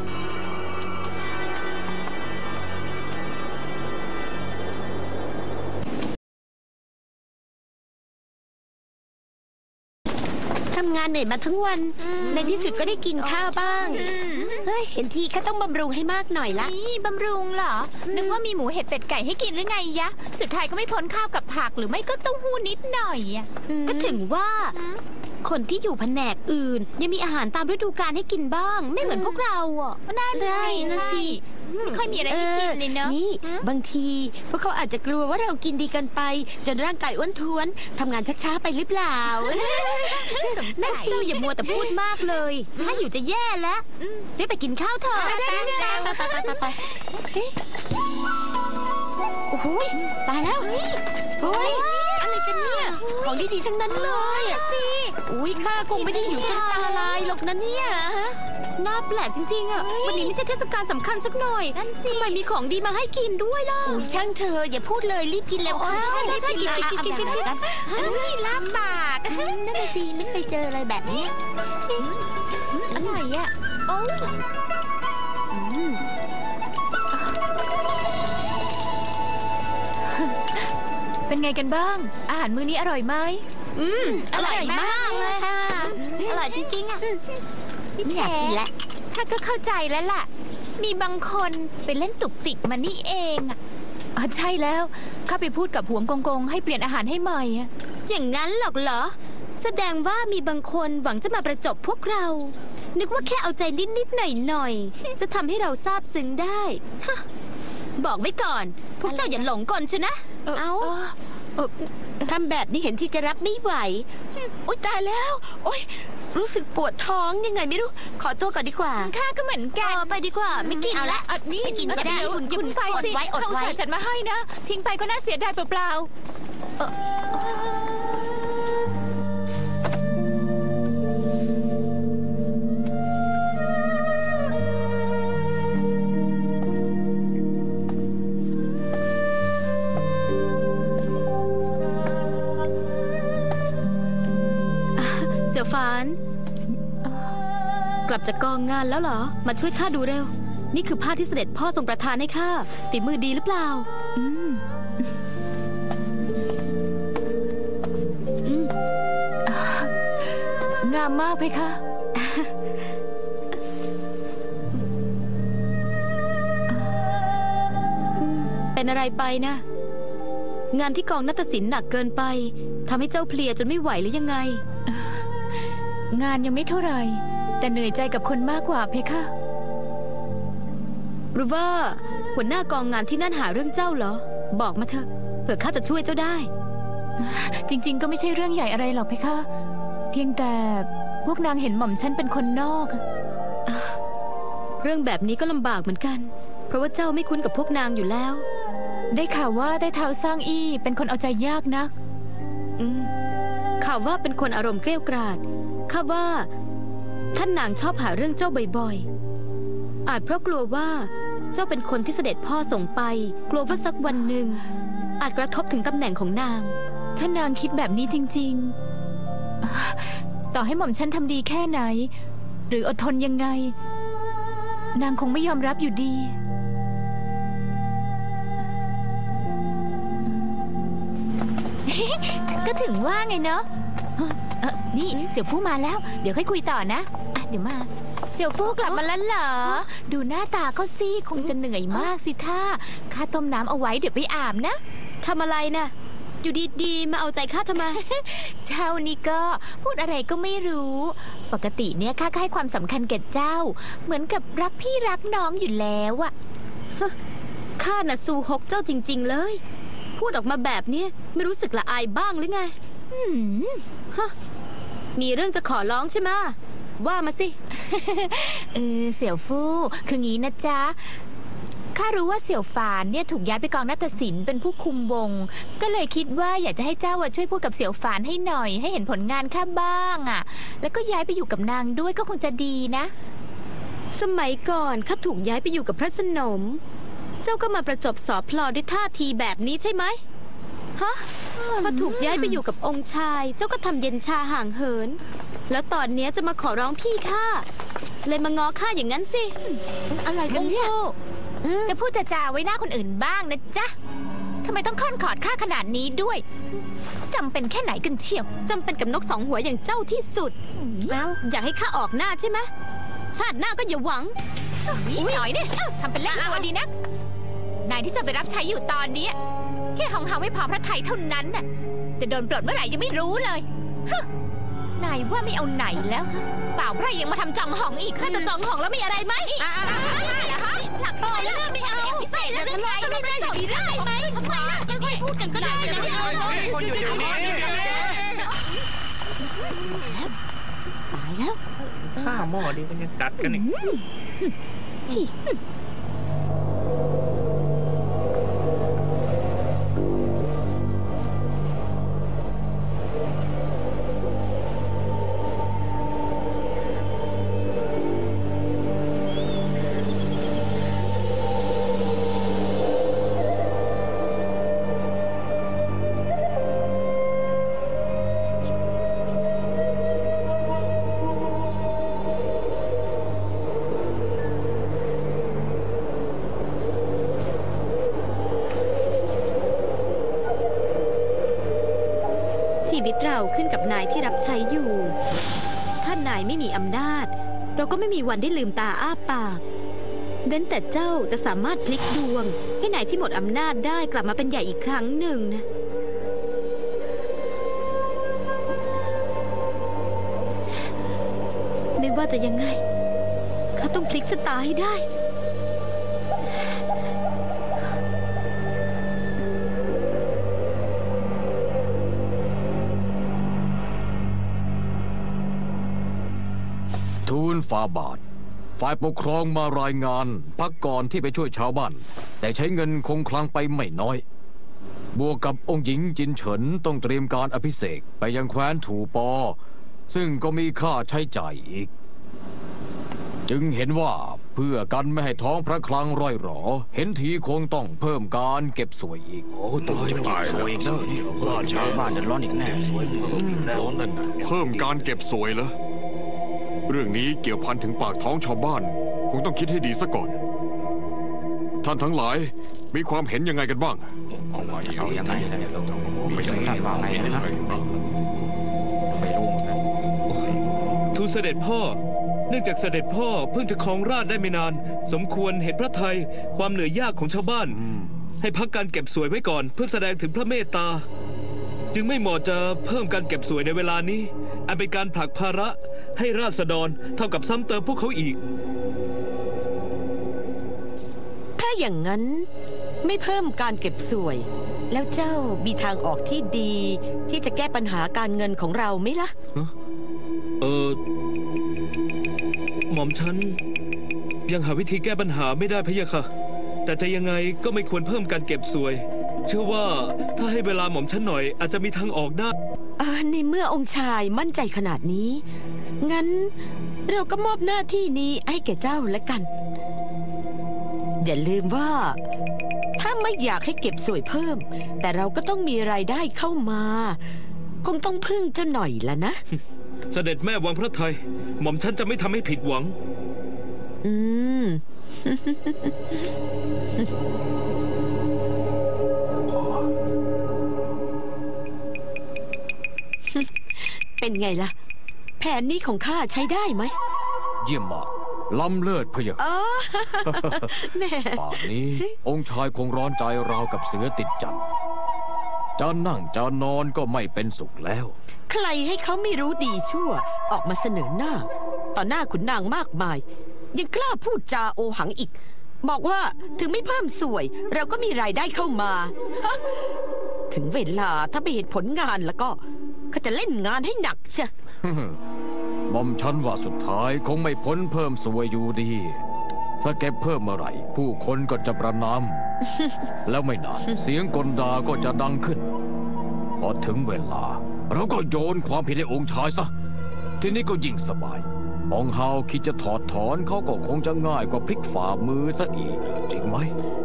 S1: ทำงานเหนื่อยมาทั้งวัน ในที่สุดก็ได้กินข้าวบ้าง เฮ้ย เห็นทีก็ต้องบำรุงให้มากหน่อยละ
S2: นี่บำรุงเหรอ นึกว่ามีหมูเห็ดเป็ดไก่ให้กินหรือไงยะ สุดท้ายก็ไม่พ้นข้าวกับผักหรือไม่ก็เต้าหู้นิดหน่อยอะ
S6: ก็ถึงว่า คนที่อยู่แผนกอื่น ยังมีอาหารตามฤดูกาลให้กินบ้าง ไม่เหมือนพวกเราอ่ะ
S2: น่า
S6: ใช่
S2: ใช่
S6: นะสิ
S2: ไม่ค่อยมีอะไรให้กินเลยเนอะ
S1: นี่ บางทีพวกเขาอาจจะกลัวว่าเรากินดีเกันไป จนร่างกายอ้วนท้วนทำงานช้าๆไปหรือเปล่า
S6: แม่เจ้าอย่ามัวแต่พูดมากเลย ถ้าอยู่จะแย่แล้วรีบไปกินข้าวเถอะ
S1: ไปโอ้โหตายแล้วโอ้ยอะไรกันเนี่ย ของดีๆทั้งนั้นเลยอุ้ยข้าคงไม่ได้หิวจนตาลายหรอกนะเนี่ย
S6: น่าแปลกจริงๆอ่ะ วันนี้ไม่ใช่เทศกาลสำคัญสักหน่อยทำไมมีของดีมาให้กินด้วยล่ะ
S1: อุ้ยช่างเธออย่าพูดเลยรีบกินเร็วเข้า
S6: ได้กินเลยกิน
S1: อุ้ยลำบากนั่นน่ะสิไม่เคยเจออะไรแบบนี้
S2: อะไรอ่ะโอ้เป็นไงกันบ้าง อาหารมื้อนี้อร่อยไหม
S6: อร่อยมากเลยค่ะ อร่อยจริงๆอ่ะ
S1: ไม่อยากกินแล้ว
S2: ถ้าก็เข้าใจแล้วล่ะ มีบางคนไปเล่นตุกติกมานี่เองอ่ะใช่แล้วข้าไปพูดกับหวงกงกงให้เปลี่ยนอาหารให้ใหม่อะ
S6: อย่างนั้นหรอกเหรอ แสดงว่ามีบางคนหวังจะมาประจบพวกเรา นึกว่าแค่เอาใจนิดๆหน่อยๆ จะทำให้เราซาบซึ้งได้ฮะบอกไว้ก่อน พวกเจ้าอย่าหลงก่อนชนะ
S1: ทำแบบนี้เห็นที่จะรับไม่ไหวโอ๊ยตายแล้ว โอ๊ยรู้สึกปวดท้องยังไงไม่รู้ ขอตัวก่อนดีกว่า
S2: ข้าก็เหมือนกัน
S6: ไปดีกว่า ไม่กิน
S1: เอาละ
S2: นี่
S1: ไม่กินก็ได้
S2: เยว
S1: คุณ
S2: คุณไปสิ
S1: อดไว้อดไว้
S2: เขาอุตส่าห์จัดมาให้นะ ทิ้งไปก็น่าเสียดายเปล่า
S6: เสี่ยวฟาน กลับจากกองงานแล้วเหรอ มาช่วยข้าดูเร็ว นี่คือผ้าที่เสด็จพ่อทรงประทานให้ข้าฝีมือดีหรือเปล่า อืม
S2: งามมากเพคะ
S6: เป็นอะไรไปนะ งานที่กองนาฏศิลป์หนักเกินไปทำให้เจ้าเพลียจนไม่ไหวหรือยังไง
S2: งานยังไม่เท่าไหร่ แต่เหนื่อยใจกับคนมากกว่าเพคะ
S6: หรือว่าหัวหน้ากองงานที่นั่นหาเรื่องเจ้าเหรอ บอกมาเถอะเผื่อข้าจะช่วยเจ้าได้
S2: จริงๆ ก็ไม่ใช่เรื่องใหญ่อะไรหรอกเพคะ เพียงแต่พวกนางเห็นหม่อมฉันเป็นคนนอก
S6: เรื่องแบบนี้ก็ลำบากเหมือนกัน เพราะว่าเจ้าไม่คุ้นกับพวกนางอยู่แล้ว
S2: ได้ข่าวว่าได้เท้าสร้างอี้เป็นคนเอาใจยากนัก
S6: ข่าวว่าเป็นคนอารมณ์เกรี้ยวกราดข้าว่าท่านนางชอบหาเรื่องเจ้าบ่อยๆ อาจเพราะกลัวว่าเจ้าเป็นคนที่เสด็จพ่อส่งไป กลัวว่าสักวันหนึ่งอาจกระทบถึงตำแหน่งของนาง
S2: ถ้านางคิดแบบนี้จริงๆ ต่อให้หม่อมฉันทำดีแค่ไหน หรืออดทนยังไง นางคงไม่ยอมรับอยู่ดี ก็ถึงว่าไงเนาะนี่เสี่ยวฟู่มาแล้ว เดี๋ยวค่อยคุยต่อนะเดี๋ยวมาเสี่ยวฟู่กลับมาแล้วเหรอ ดูหน้าตาเขาสิคงจะเหนื่อยมากสิท่าข้าต้มน้ำเอาไว้เดี๋ยวไปอาบนะ
S6: ทำอะไรนะอยู่ดีๆมาเอาใจข้าทำไม
S2: เจ้านี่ก็พูดอะไรก็ไม่รู้ ปกติเนี่ยข้าให้ความสำคัญแก่เจ้า เหมือนกับรักพี่รักน้องอยู่แล้วอะ
S6: ข้าน่ะสู้ฮกเจ้าจริงๆเลย พูดออกมาแบบนี้ไม่รู้สึกละอายบ้างหรือไงมีเรื่องจะขอร้องใช่ไหมว่ามาสิ
S2: เสี่ยวฟู่คืองี้นะจ๊ะข้ารู้ว่าเสี่ยวฝานเนี่ยถูกย้ายไปกองนาฏศิลป์เป็นผู้คุมวงก็เลยคิดว่าอยากจะให้เจ้าช่วยพูดกับเสี่ยวฝานให้หน่อยให้เห็นผลงานข้าบ้างอ่ะแล้วก็ย้ายไปอยู่กับนางด้วยก็คงจะดีนะ
S6: สมัยก่อนข้าถูกย้ายไปอยู่กับพระสนมเจ้าก็มาประจบสอพลอด้วยท่าทีแบบนี้ใช่ไหมฮะพอถูกย้ายไปอยู่กับองค์ชายเจ้าก็ทำเย็นชาห่างเหินแล้วตอนเนี้ยจะมาขอร้องพี่ข้าเลยมาง้อข้าอย่างนั้นสิ
S2: อะไรกันเนี่ยจะพูดจาไว้หน้าคนอื่นบ้างนะจ๊ะทำไมต้องค่อนขอดข้าขนาดนี้ด้วยจำเป็นแค่ไหนกันเชียว
S6: จำเป็นกับนกสองหัวอย่างเจ้าที่สุดอยากให้ข้าออกหน้าใช่ไหมชาติหน้าก็อย่าหวัง
S2: หน่อยเนี่ยทำเป็นเล่นตัวดีนะนายที่จะไปรับใช้อยู่ตอนนี้แค่หองเฮาไม่พอพระไทยเท่านั้นน่ะจะโดนปลดเมื่อไหร่ยังไม่รู้เลยนายว่าไม่เอาไหนแล้วเปล่าพระยังมาทำจองหองอีกข้าจะจองหองแล้วมีอะไรไหมเหรอฮะ
S6: ผลักปล่อยแล้วไม่เอาใส่แล้วทะเลาะกันไม่ได้อย่างนี้ได้ไหมทำไมล่ะค่อยๆพูดกันก็ได้นะ
S5: คนอยู่เดี๋ยวนี้
S1: ตายแล้ว
S9: ข้าหม้อดีมันยังกัดกันอีก
S6: ชีวิตเราขึ้นกับนายที่รับใช้อยู่ ถ้านายไม่มีอำนาจ เราก็ไม่มีวันได้ลืมตาอ้าปากเว้นแต่เจ้าจะสามารถพลิกดวง ให้นายที่หมดอำนาจได้กลับมาเป็นใหญ่อีกครั้งหนึ่งนะ ไม่ว่าจะยังไงเขาต้องพลิกชะตาให้ได้
S4: ทูลฝ่าบาท ฝ่ายปกครองมารายงานพักก่อนที่ไปช่วยชาวบ้าน แต่ใช้เงินคงคลังไปไม่น้อย บวกกับองค์หญิงจินเฉินต้องเตรียมการอภิเษกไปยังแคว้นถูปอ ซึ่งก็มีค่าใช้จ่ายอีก จึงเห็นว่าเพื่อกันไม่ให้ท้องพระคลังร่อยหรอ เห็นทีคงต้องเพิ่มการเก็บสวยอีก
S9: โอ้ตัวจะตายแล้วอีกแล้วว่าชาวบ้านจะร้อนอีกแน่สวยร้อนนั่น
S8: เพิ่มการเก็บสวยเหรอเรื่องนี้เกี่ยวพันถึงปากท้องชาวบ้านคงต้องคิดให้ดีซะก่อน ท่านทั้งหลายมีความเห็นยังไงกันบ้าง
S9: เอายังไงไม่ใช่ท่านว่าไงนะไม่รู้เหมือนกัน
S10: ทูลเสด็จพ่อ เนื่องจากเสด็จพ่อเพิ่งจะครองราชย์ได้ไม่นาน สมควรเห็นพระทัยความเหนื่อยยากของชาวบ้าน ให้พักการเก็บสวยไว้ก่อน เพื่อแสดงถึงพระเมตตา จึงไม่เหมาะจะเพิ่มการเก็บสวยในเวลานี้อันเป็นการผลักภาระให้ราษฎรเท่ากับซ้ำเติมพวกเขาอีก
S3: ถ้าอย่างนั้นไม่เพิ่มการเก็บสวย แล้วเจ้ามีทางออกที่ดี ที่จะแก้ปัญหาการเงินของเราไหมล่ะ
S10: หม่อมฉันยังหาวิธีแก้ปัญหาไม่ได้พะยะค่ะ แต่จะยังไงก็ไม่ควรเพิ่มการเก็บสวย เชื่อว่าถ้าให้เวลาหม่อมฉันหน่อยอาจจะมีทางออกได้
S3: ในเมื่อองค์ชายมั่นใจขนาดนี้ งั้นเราก็มอบหน้าที่นี้ให้แก่เจ้าแล้วกัน อย่าลืมว่า ถ้าไม่อยากให้เก็บสวยเพิ่ม แต่เราก็ต้องมีรายได้เข้ามา คงต้องพึ่งเจ้าหน่อยละนะ
S10: เสด็จแม่วางพระทัยหม่อมฉันจะไม่ทำให้ผิดหวัง
S3: เป็นไงล่ะ แผนนี้ของข้าใช้ได้ไหม
S4: เยี่ยมมากล้ำเลิศพะยะ
S3: อ๋อ แม่
S4: ป่านนี้ องค์ชายคงร้อนใจราวกับเสือติดจันทร์จะนั่งจะนอนก็ไม่เป็นสุขแล้ว
S3: ใครให้เขาไม่รู้ดีชั่ว ออกมาเสนอหน้า ต่อหน้าขุนนางมากมาย ยังกล้าพูดจาโอหังอีก บอกว่าถึงไม่เพิ่มสวย เราก็มีรายได้เข้ามาฮะถึงเวลาถ้าไม่เห็นผลงานแล้วก็เขาจะเล่นงานให้หนักเชีย
S4: หม่อมฉันว่าสุดท้ายคงไม่พ้นเพิ่มสวยอยู่ดี ถ้าเก็บเพิ่มเมื่อไหร่ ผู้คนก็จะประนาม แล้วไม่นานเสียงกลด่าก็จะดังขึ้น พอถึงเวลาเราก็โยนความผิดให้องค์ชายซะ ทีนี้ก็ยิ่งสบายมองเฮาคิดจะถอดถอนเขาก็คงจะง่ายกว่าพลิกฝ่ามือซะอีก จริงไหม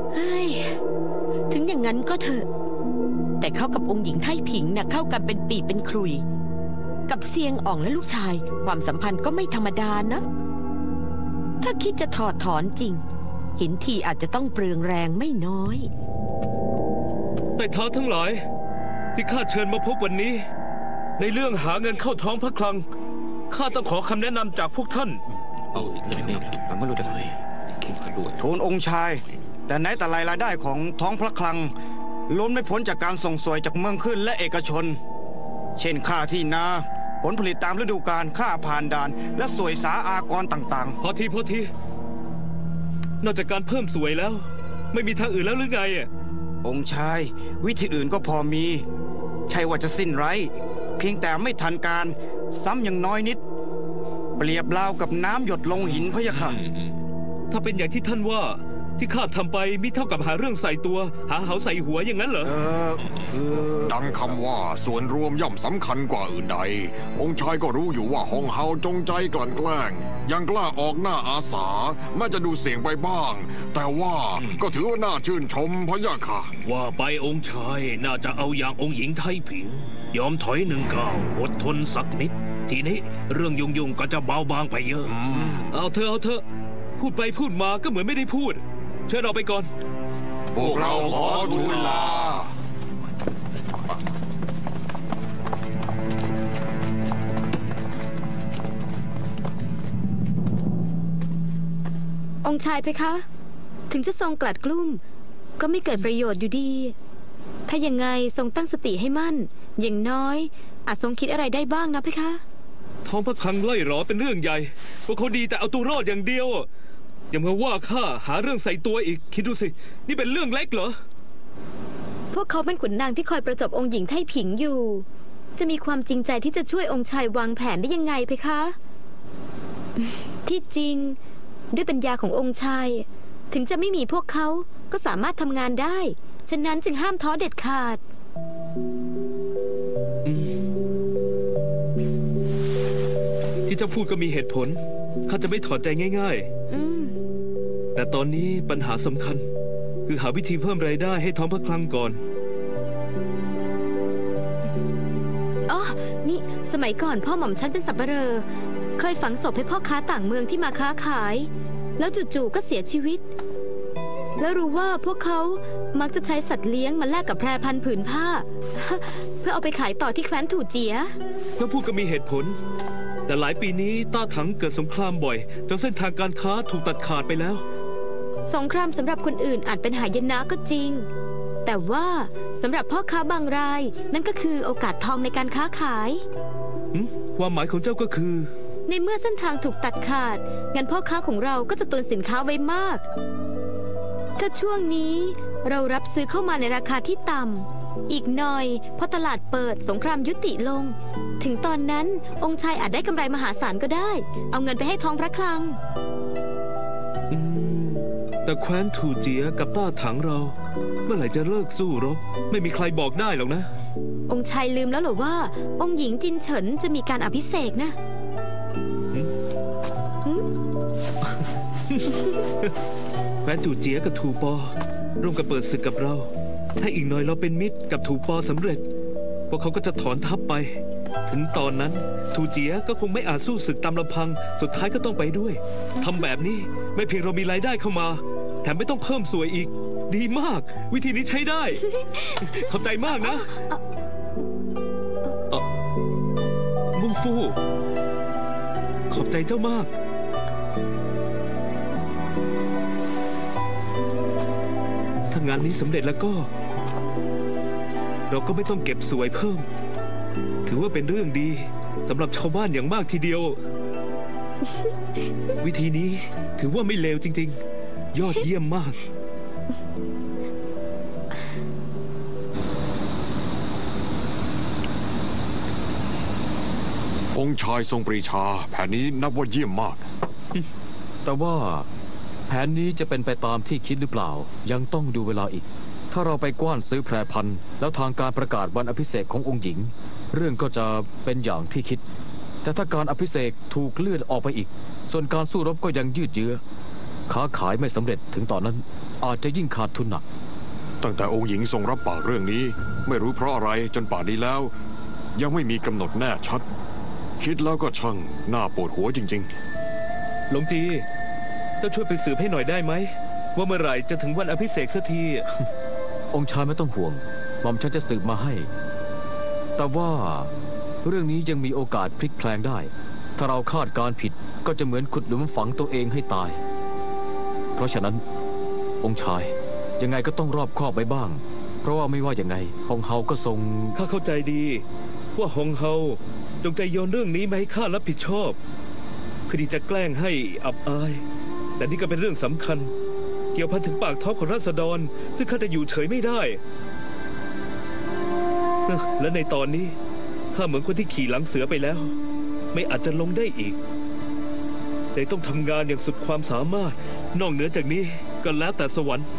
S3: ถึงอย่างนั้นก็เถอะ แต่เขากับองค์หญิงไท่ผิงน่ะเข้ากันเป็นปีเป็นคลุย กับเซียงอ่องและลูกชาย ความสัมพันธ์ก็ไม่ธรรมดานะ ถ้าคิดจะถอดถอนจริง เห็นทีอาจจะต้องเปลืองแรงไม่น้อย
S10: แต่เท้าทั้งหลาย ที่ข้าเชิญมาพบวันนี้ ในเรื่องหาเงินเข้าท้องพระคลังข้าต้องขอคำแนะนำจากพวกท่าน
S9: เอาอีกแล้วมันไม่รู้จะทำไงด้วย
S5: ทูลองค์ชาย แต่ไหนแต่ไรรายได้ของท้องพระคลังล้นไม่พ้นจากการส่งสวยจากเมืองขึ้นและเอกชน เช่นค่าที่นาผลผลิตตามฤดูกาลค่าผ่านด่านและสวยสาอากรต่าง
S10: พอทีนอกจากการเพิ่มสวยแล้ว ไม่มีทางอื่นแล้วหรือไงอ่ะ
S5: องค์ชาย วิธีอื่นก็พอมี ใช่ว่าจะสิ้นไร้ เพียงแต่ไม่ทันการ ซ้ำอย่างน้อยนิด เปรียบราวกับน้ำหยดลงหินพะยะค่ะ
S10: ถ้าเป็นอย่างที่ท่านว่าที่ข้าทำไปมิเท่ากับหาเรื่องใส่ตัว หาเหาใส่หัวอย่างนั้นเหรอ
S8: ดังคำว่าส่วนรวมย่อมสำคัญกว่าอื่นใด องค์ชายก็รู้อยู่ว่าฮองเฮาจงใจกลั่นแกล้ง ยังกล้าออกหน้าอาสาแม้จะดูเสี่ยงไปบ้าง แต่ว่าก็ถือว่าน่าชื่นชมพะยะค่ะ
S10: ว่าไปองค์ชายน่าจะเอาอย่างองค์หญิงไทผิง ยอมถอย1 ก้าวอดทนสักนิด ทีนี้เรื่องยุ่งๆก็จะเบาบางไปเยอะ เอาเถอะพูดไปพูดมาก็เหมือนไม่ได้พูด เชิญเราไปก่อน
S8: พวกเราขอทูลลา
S6: องค์ชายเพคะ ถึงจะทรงกลัดกลุ้มก็ไม่เกิดประโยชน์อยู่ดี ถ้ายังไงทรงตั้งสติให้มั่น อย่างน้อยอาจทรงคิดอะไรได้บ้างนะเพคะ
S10: ท้องพระคลังไล่หรอเป็นเรื่องใหญ่พวกเขาดีแต่เอาตัวรอดอย่างเดียวอย่ามาว่าข้าหาเรื่องใส่ตัวอีกคิดดูสินี่เป็นเรื่องเล็กเหรอ
S6: พวกเขาเป็นขุนนางที่คอยประจบองค์หญิงไท่ผิงอยู่ จะมีความจริงใจที่จะช่วยองค์ชายวางแผนได้ยังไงเพคะ ที่จริงด้วยปัญญาขององค์ชาย ถึงจะไม่มีพวกเขาก็สามารถทำงานได้ ฉะนั้นจึงห้ามท้อเด็ดขาด
S10: ที่เจ้าพูดก็มีเหตุผลข้าจะไม่ถอดใจง่ายๆแต่ตอนนี้ปัญหาสำคัญคือหาวิธีเพิ่มรายได้ให้ท้องพระคลังก่อน
S6: อ๋อ นี่สมัยก่อนพ่อหม่อมฉันเป็นสับปะเหร่อเคยฝังศพให้พ่อค้าต่างเมืองที่มาค้าขาย แล้วจู่ๆก็เสียชีวิต แล้วรู้ว่าพวกเขามักจะใช้สัตว์เลี้ยงมาแลกกับแพรพันผืนผ้า เพื่อเอาไปขายต่อที่แคว้นถูเจีย
S10: เจ้าพูดก็มีเหตุผลแต่หลายปีนี้ต้าถังเกิดสงครามบ่อยจนเส้นทางการค้าถูกตัดขาดไปแล้ว
S6: สงครามสำหรับคนอื่นอาจเป็นหายนะก็จริงแต่ว่าสำหรับพ่อค้าบางรายนั่นก็คือโอกาสทองในการค้าขาย
S10: ความหมายของเจ้าก็คือ
S6: ในเมื่อเส้นทางถูกตัดขาดงั้นพ่อค้าของเราก็จะตุนสินค้าไว้มากถ้าช่วงนี้เรารับซื้อเข้ามาในราคาที่ต่ำอีกหน่อยพอตลาดเปิดสงครามยุติลงถึงตอนนั้นองค์ชายอาจได้กำไรมหาศาลก็ได้เอาเงินไปให้ท้องพระคลัง
S10: แต่แคว้นถูเจียกับต้าถังเราเมื่อไหร่จะเลิกสู้รบไม่มีใครบอกได้หรอกนะ
S6: องค์ชายลืมแล้วเหรอว่าองค์หญิงจินเฉินจะมีการอภิเษกนะ
S10: แคว้นถูเจียกับถูปอร่วมกันเปิดศึกกับเราถ้าอีกหน่อยเราเป็นมิตรกับถูปอสำเร็จพวกเขาก็จะถอนทัพไปถึงตอนนั้นถูเจียก็คงไม่อาจสู้ศึกตามลำพังสุดท้ายก็ต้องไปด้วยทำแบบนี้ไม่เพียงเรามีรายได้เข้ามาแถมไม่ต้องเพิ่มสวยอีกดีมากวิธีนี้ใช้ได้ ขอบใจมากนะมุ่งฟู่ขอบใจเจ้ามากถ้างานนี้สำเร็จแล้วก็เราก็ไม่ต้องเก็บสวยเพิ่มถือว่าเป็นเรื่องดีสำหรับชาวบ้านอย่างมากทีเดียว วิธีนี้ถือว่าไม่เลวจริงๆยอดเยี่ยมมาก
S8: องค์ชายทรงปรีชาแผนนี้นับว่าเยี่ยมมาก
S4: แต่ว่าแผนนี้จะเป็นไปตามที่คิดหรือเปล่ายังต้องดูเวลาอีกถ้าเราไปกว้านซื้อแพรพันธุ์แล้วทางการประกาศวันอภิเษกขององค์หญิงเรื่องก็จะเป็นอย่างที่คิดแต่ถ้าการอภิเษกถูกเลื่อนออกไปอีกส่วนการสู้รบก็ยังยืดเยื้อค้าขายไม่สำเร็จถึงตอนนั้นอาจจะยิ่งขาดทุนหนัก
S8: ตั้งแต่องค์หญิงทรงรับปากเรื่องนี้ไม่รู้เพราะอะไรจนป่านนี้แล้วยังไม่มีกำหนดแน่ชัดคิดแล้วก็ช่างน่าปวดหัวจริง
S10: ๆหลวงจีเจ้าช่วยไปสืบให้หน่อยได้ไหมว่าเมื่อไหร่จะถึงวันอภิเษกสักที
S4: องค์ชายไม่ต้องห่วงหม่อมฉันจะสืบมาให้แต่ว่าเรื่องนี้ยังมีโอกาสพลิกแพลงได้ถ้าเราคาดการผิดก็จะเหมือนขุดหลุมฝังตัวเองให้ตายเพราะฉะนั้นองค์ชายยังไงก็ต้องรอบคอบไว้บ้างเพราะว่าไม่ว่าอย่างไงฮองเฮาก็ทรง
S10: ข้าเข้าใจดีว่าฮองเฮาจงใจโยนเรื่องนี้มาให้ข้ารับผิดชอบเพื่อที่จะแกล้งให้อับอายแต่นี่ก็เป็นเรื่องสำคัญเกี่ยวพันถึงปากท้องของราษฎรซึ่งข้าจะอยู่เฉยไม่ได้และในตอนนี้ข้าเหมือนคนที่ขี่หลังเสือไปแล้วไม่อาจจะลงได้อีกเลยต้องทำงานอย่างสุดความสามารถนอกเหนือจากนี้ก็แล้วแต่สวรรค์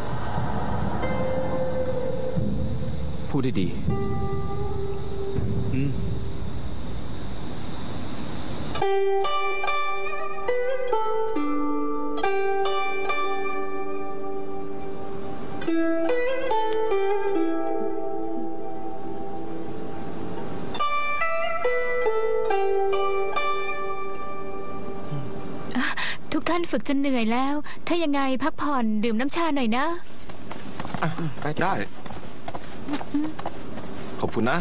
S4: พูดได้ดี
S2: ทุกท่านฝึกจนเหนื่อยแล้วถ้ายังไงพักผ่อนดื่มน้ำชาหน่อยนะ
S7: ได้ ขอบคุณนะ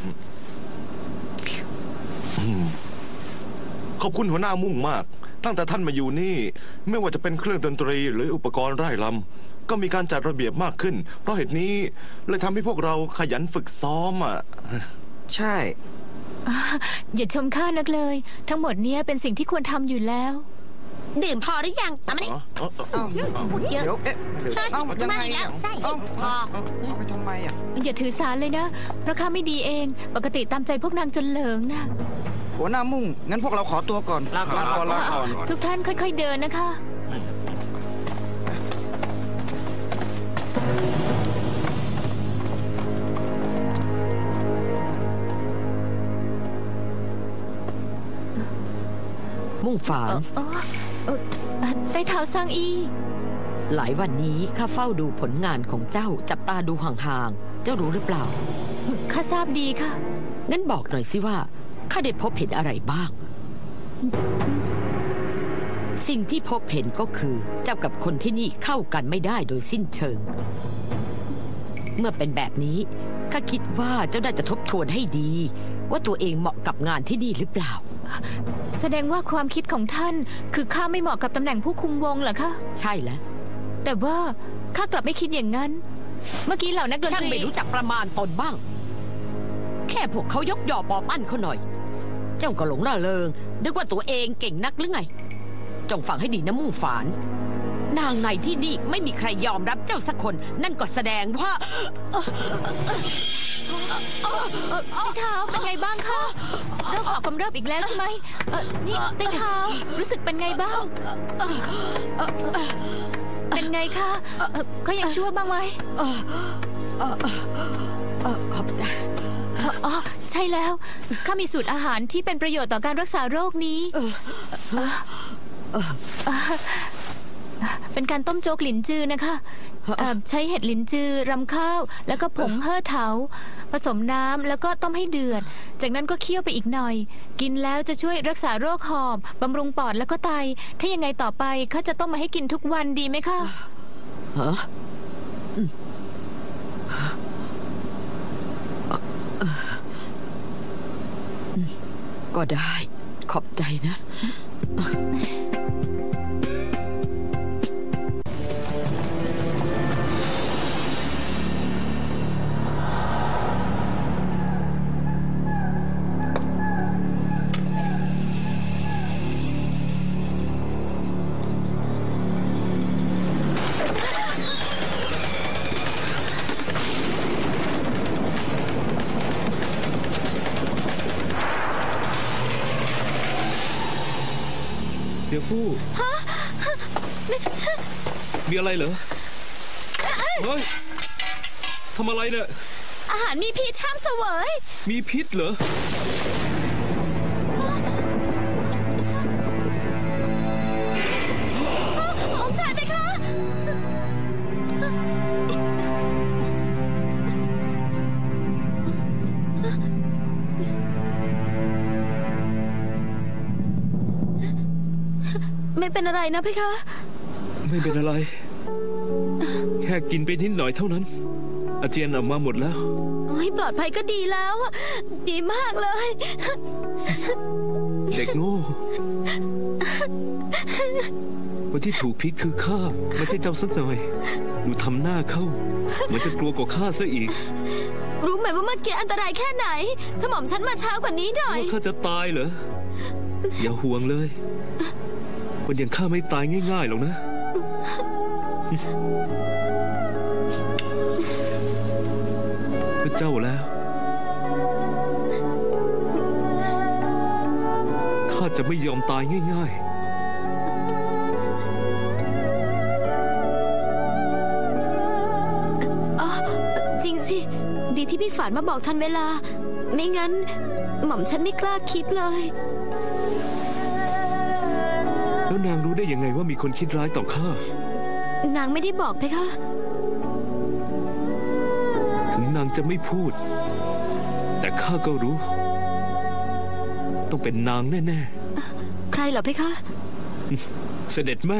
S7: ขอบคุณหัวหน้ามุ่งมากตั้งแต่ท่านมาอยู่นี่ไม่ว่าจะเป็นเครื่องดนตรีหรืออุปกรณ์ไร่รำก็มีการจัดระเบียบมากขึ้นเพราะเหตุนี้เลยทำให้พวกเราขยันฝึกซ้อม
S5: ใช่
S2: อย่าชมข้านักเลยทั้งหมดเนี้ยเป็นสิ่งที่ควรทำอยู่แล้ว
S1: ดื่มพอหรือยังเอามานี่พูดเยอะมาอีกแล้วใช่พอ
S5: เอาไปทำไม
S2: อย่าถือสาเลยนะเพราะข้าไม่ดีเองปกติตามใจพวกนางจนเหลิงนะ
S5: หัวหน้ามุ่งงั้นพวกเราขอตัวก่อนลาก่อน
S2: ทุกท่านค่อยๆเดินนะคะ
S3: มุ่งฝาง
S2: ใต้เท้าสร้างอี
S3: หลายวันนี้ข้าเฝ้าดูผลงานของเจ้าจับตาดูห่างๆเจ้ารู้หรือเปล่า
S2: ข้าทราบดีค่ะ
S3: งั้นบอกหน่อยสิว่าข้าได้พบเห็นอะไรบ้างสิ่งที่พบเห็นก็คือเจ้ากับคนที่นี่เข้ากันไม่ได้โดยสิ้นเชิงเมื่อเป็นแบบนี้ข้าคิดว่าเจ้าน่าจะทบทวนให้ดีว่าตัวเองเหมาะกับงานที่นี่หรือเปล่า
S2: แสดงว่าความคิดของท่านคือข้าไม่เหมาะกับตำแหน่งผู้คุมวงเหรอคะ
S3: ใช่แล้ว
S2: แต่ว่าข้ากลับไม่คิดอย่างนั้นเมื่อกี้เหล่านักดนตรี
S3: ช่างไม่รู้จักประมาณตนบ้างแค่พวกเขายกย่อปอปั้นเขาหน่อยเจ้าก็หลงระเริงนึกว่าตัวเองเก่งนักหรือไงจงฟังให้ดีนะมุ่งฝานนางในที่นี่ไม่มีใครยอมรับเจ้าสักคนนั่นก็แสดงว่า
S2: ใต้เท้าเป็นไงบ้างคะเราขอกำเริบอีกแล้วใช่ไหมนี่ใต้เท้ารู้สึกเป็นไงบ้างเป็นไงคะเขายังชั่วบ้างไหม
S3: ขอบใจ
S2: ใช่แล้วข้ามีสูตรอาหารที่เป็นประโยชน์ต่อการรักษาโรคนี้เป็นการต้มโจ๊กหลินจือนะคะใช้เห็ดหลินจือรำข้าวแล้วก็ผงเฮ่อเถาผสมน้ำแล้วก็ต้มให้เดือดจากนั้นก็เคี่ยวไปอีกหน่อยกินแล้วจะช่วยรักษาโรคหอบบำรุงปอดแล้วก็ไตถ้ายังไงต่อไปเขาจะต้มมาให้กินทุกวันดีไหมคะ
S3: ก็ได้ขอบใจนะ
S10: เสียฟู่มีอะไรเหรอเฮ้ยทำอะไรเนี่ย
S6: อาหารมีพิษห้ามเสวย
S10: มีพิษเหรอ
S6: องค์ชายไปคะไม่เป็นอะไรนะพี่คะ
S10: ไม่เป็นอะไรแค่กินไปนิดหน่อยเท่านั้นอาเจียนออกมาหมดแล้ว
S6: โอ้ยปลอดภัยก็ดีแล้วดีมากเลย
S10: เด็กโง่คนที่ถูกพิษคือข้าไม่ใช่เจ้าสักหน่อยดูทำหน้าเข้าเหมือนจะกลัวกว่าข้าซะอีก
S6: รู้ไหมว่าเมื่อกี้อันตรายแค่ไหนถ้าหม่อมฉันมาเช้ากว่านี้หน่อย
S10: ว่าข้าจะตายเหรออย่าห่วงเลยคนอย่างข้าไม่ตายง่ายๆหรอกนะเจ้าแล้วข้าจะไม่ยอมตายง่ายๆ
S6: อ๋อจริงสิ ดีที่พี่ฝานมาบอกทันเวลา ไม่งั้น หม่อมฉันไม่กล้าคิดเลย
S10: แล้วนางรู้ได้ยังไงว่ามีคนคิดร้ายต่อข้าน
S6: างไม่ได้บอกเพคะ
S10: ถึงนางจะไม่พูด แต่ข้าก็รู้ ต้องเป็นนางแน่
S6: ๆใครเหรอเพคะ
S10: เสด็จแม่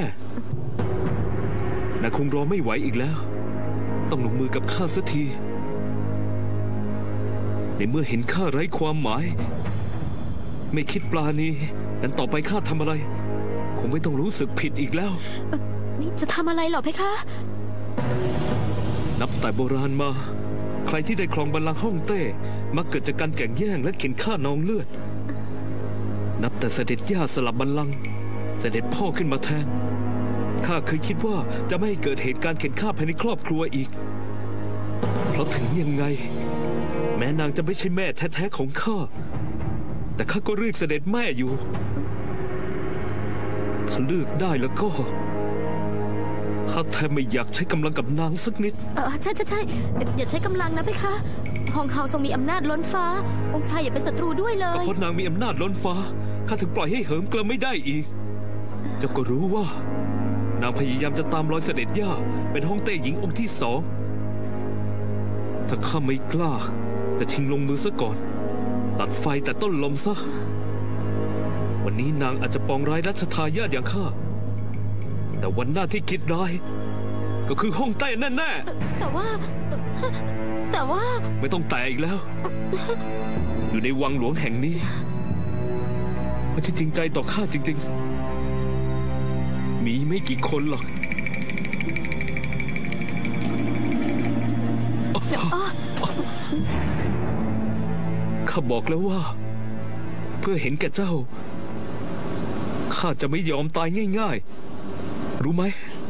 S10: นางคงรอไม่ไหวอีกแล้ว ต้องลงมือกับข้าสักทีในเมื่อเห็นข้าไร้ความหมาย ไม่คิดปลาณีงั้นต่อไปข้าทำอะไรคงไม่ต้องรู้สึกผิดอีกแล้ว
S6: นี่จะทำอะไรเหรอเพคะ
S10: นับแต่โบราณมา ใครที่ได้ครองบัลลังก์ฮ่องเต้มักเกิดจากการแข่งแย่งและเข็นฆ่านองเลือด นับแต่เสด็จย่าสลับบัลลังก์เสด็จพ่อขึ้นมาแทนข้าเคยคิดว่าจะไม่ให้เกิดเหตุการณ์เข็นฆ่าภายในครอบครัวอีก เพราะถึงยังไงแม้นางจะไม่ใช่แม่แท้ๆของข้าแต่ข้าก็เรียกเสด็จแม่อยู่ถ้าเลือกได้แล้วก็ข้าแทบไม่อยากใช้กำลังกับนางสักนิด
S6: ใช่อย่าใช้กำลังนะเพคะฮองเฮาทรงมีอำนาจล้นฟ้าองค์ชายอย่าเป็นศัตรูด้วยเลย
S10: เพราะนางมีอำนาจล้นฟ้าข้าถึงปล่อยให้เหิมเกลิมไม่ได้อีกเจ้าก็รู้ว่านางพยายามจะตามรอยเสด็จย่าเป็นฮ่องเต้หญิงองค์ที่สองถ้าข้าไม่กล้าจะชิงลงมือซะก่อนตัดไฟแต่ต้นลมซะวันนี้นางอาจจะปองร้ายรัชทายาทอย่างข้าแต่วันหน้าที่คิดร้ายก็คือฮ่องเต้แน่
S6: ๆแต่ว่า
S10: ไม่ต้องแต่อีกแล้วอยู่ในวังหลวงแห่งนี้คนที่จริงใจต่อข้าจริงๆมีไม่กี่คนหรอกข้าบอกแล้วว่าเพื่อเห็นแก่เจ้าข้าจะไม่ยอมตายง่ายๆรู้ไหม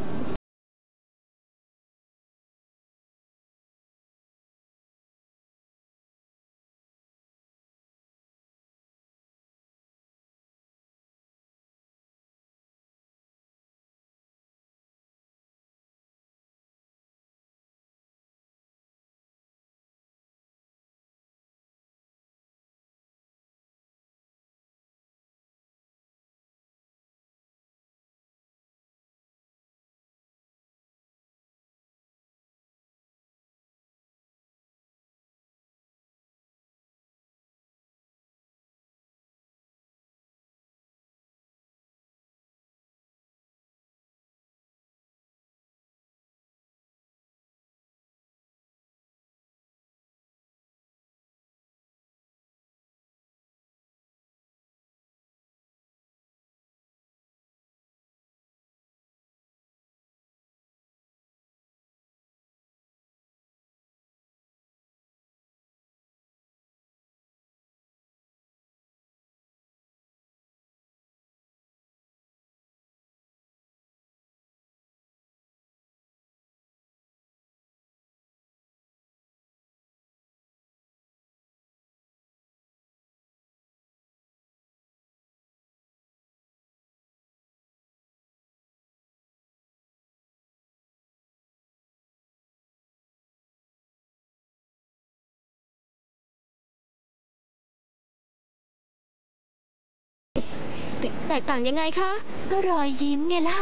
S6: แตกต่างยังไงคะ
S2: ก็รอยยิ้มไงล่ะ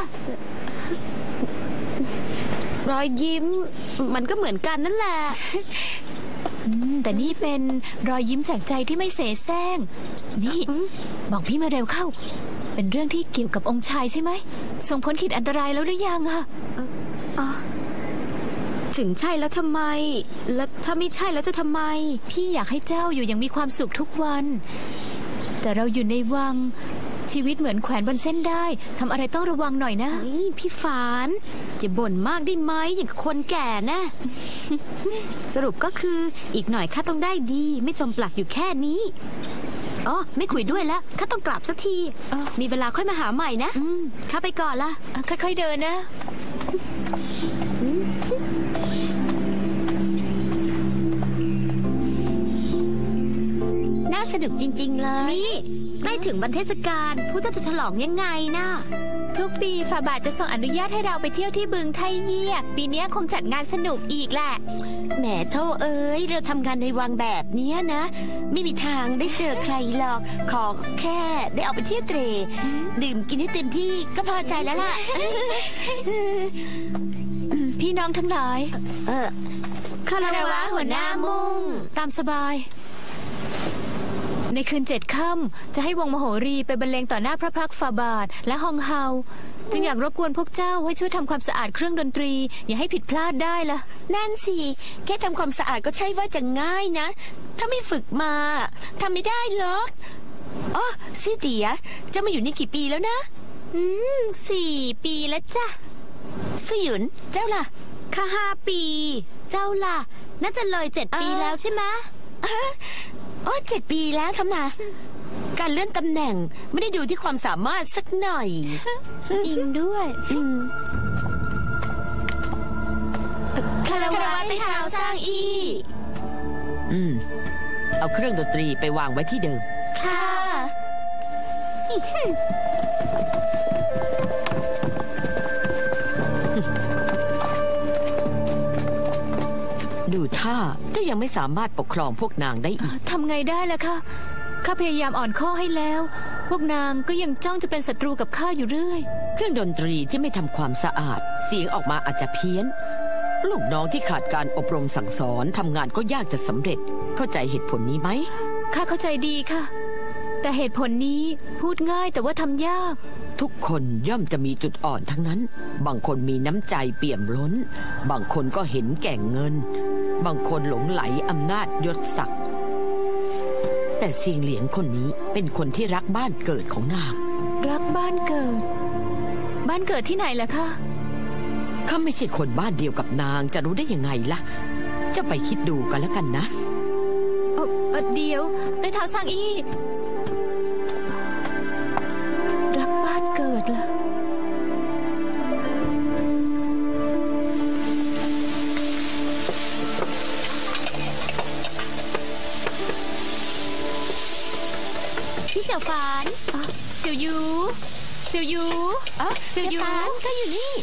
S6: รอยยิ้มมันก็เหมือนกันนั่นแหละ
S2: แต่นี่เป็นรอยยิ้มจากใจที่ไม่เสแสร้งนี่บอกพี่มาเร็วเข้าเป็นเรื่องที่เกี่ยวกับองค์ชายใช่ไหมส่งพ้นขีดอันตรายแล้วหรือยังอะ
S6: ถึงใช่แล้วทำไมแล้วถ้าไม่ใช่แล้วจะทำไม
S2: พี่อยากให้เจ้าอยู่อย่างมีความสุขทุกวันแต่เราอยู่ในวังชีวิตเหมือนแขวนบนเส้นได้ทำอะไรต้องระวังหน่อยนะ
S6: พี่ฝานจะบ่นมากได้ไหมอย่างคนแก่นะ สรุปก็คืออีกหน่อยข้าต้องได้ดีไม่จมปลักอยู่แค่นี้อ๋อไม่คุยด้วยแล้วข้าต้องกลับสักทีมีเวลาค่อยมาหาใหม่นะข้าไปก่อนละ
S2: ค่อยๆเดินนะ
S1: น่าสนุกจริงๆเลย
S6: นี่ใกล้ถึงวันเทศกาลผู้เจ้าจะฉลองยังไงนะ
S2: ทุกปีฝ่าบาทจะส่งอนุญาตให้เราไปเที่ยวที่บึงไทเยี่ยปีนี้คงจัดงานสนุกอีกแหละ
S1: แหมโทเอ้ยเราทำงานในวังแบบเนี้ยนะ ไม่มีทางได้เจอใครหรอก ขอแค่ได้ออกไปเที่ยวเตร่ดื่มกินให้เต็มที่ก็พอใจแล้วล่ะ
S2: พี่น้องทั้งหลาย
S6: คารวะหัวหน้ามุ่ง
S2: ตามสบาย ในคืน7 ค่ำจะให้วงมโหรีไปบรรเลงต่อหน้าพระพักตร์ฝ่าบาทและฮองเฮาจึงอยากรบกวนพวกเจ้าให้ช่วยทำความสะอาดเครื่องดนตรีอย่าให้ผิดพลาดได้ล่ะ
S1: นั่นสิแค่ทำความสะอาดก็ใช่ว่าจะง่ายนะ ถ้าไม่ฝึกมาทำไม่ได้หรอกอ๋อซี่เตียจะมาอยู่นี่กี่ปีแล้วนะ
S2: 4 ปีแล้วจ้ะ
S1: สุหยุนเจ้าล่ะ
S6: ข้า5 ปี เจ้าล่ะ น่าจะเลย7 ปีแล้วใช่ไหม
S1: อ๋อ7 ปีแล้วทำไมการเลื่อนตำแหน่งไม่ได้ดูที่ความสามารถสักหน่อย
S2: จริงด้วย
S6: คารวะ
S1: ไต้เท้าสร้างอี้
S3: เอาเครื่องดนตรีไปวางไว้ที่เดิม
S1: ค่ะ
S3: ดูท่าเจ้ายังไม่สามารถปกครองพวกนางได้อีก
S2: ทำไงได้ล่ะคะข้าพยายามอ่อนข้อให้แล้ว พวกนางก็ยังจ้องจะเป็นศัตรูกับข้าอยู่เรื่อย
S3: เครื่องดนตรีที่ไม่ทำความสะอาด เสียงออกมาอาจจะเพี้ยน ลูกน้องที่ขาดการอบรมสั่งสอนทำงานก็ยากจะสำเร็จ เข้าใจเหตุผลนี้ไหม
S2: ข้าเข้าใจดีค่ะ แต่เหตุผลนี้พูดง่ายแต่ว่าทำยาก
S3: ทุกคนย่อมจะมีจุดอ่อนทั้งนั้น บางคนมีน้ำใจเปี่ยมล้น บางคนก็เห็นแก่เงิน บางคนหลงไหลอำนาจยศศักดิ์แต่เซียงเหลียงคนนี้เป็นคนที่รักบ้านเกิดของนาง
S2: รักบ้านเกิด บ้านเกิดที่ไหนล่ะคะ
S3: ข้าไม่ใช่คนบ้านเดียวกับนางจะรู้ได้ยังไงล่ะ จะไปคิดดูกันแล้วกันนะ
S2: เดี๋ยวไต้เท้าสร้างอี้รักบ้านเกิดล่ะ
S6: พี่เสี่ยวฝาน
S2: เสี่ยวยูเสี่ยวยู
S1: เสี่ยวฟานก็อยู่นี่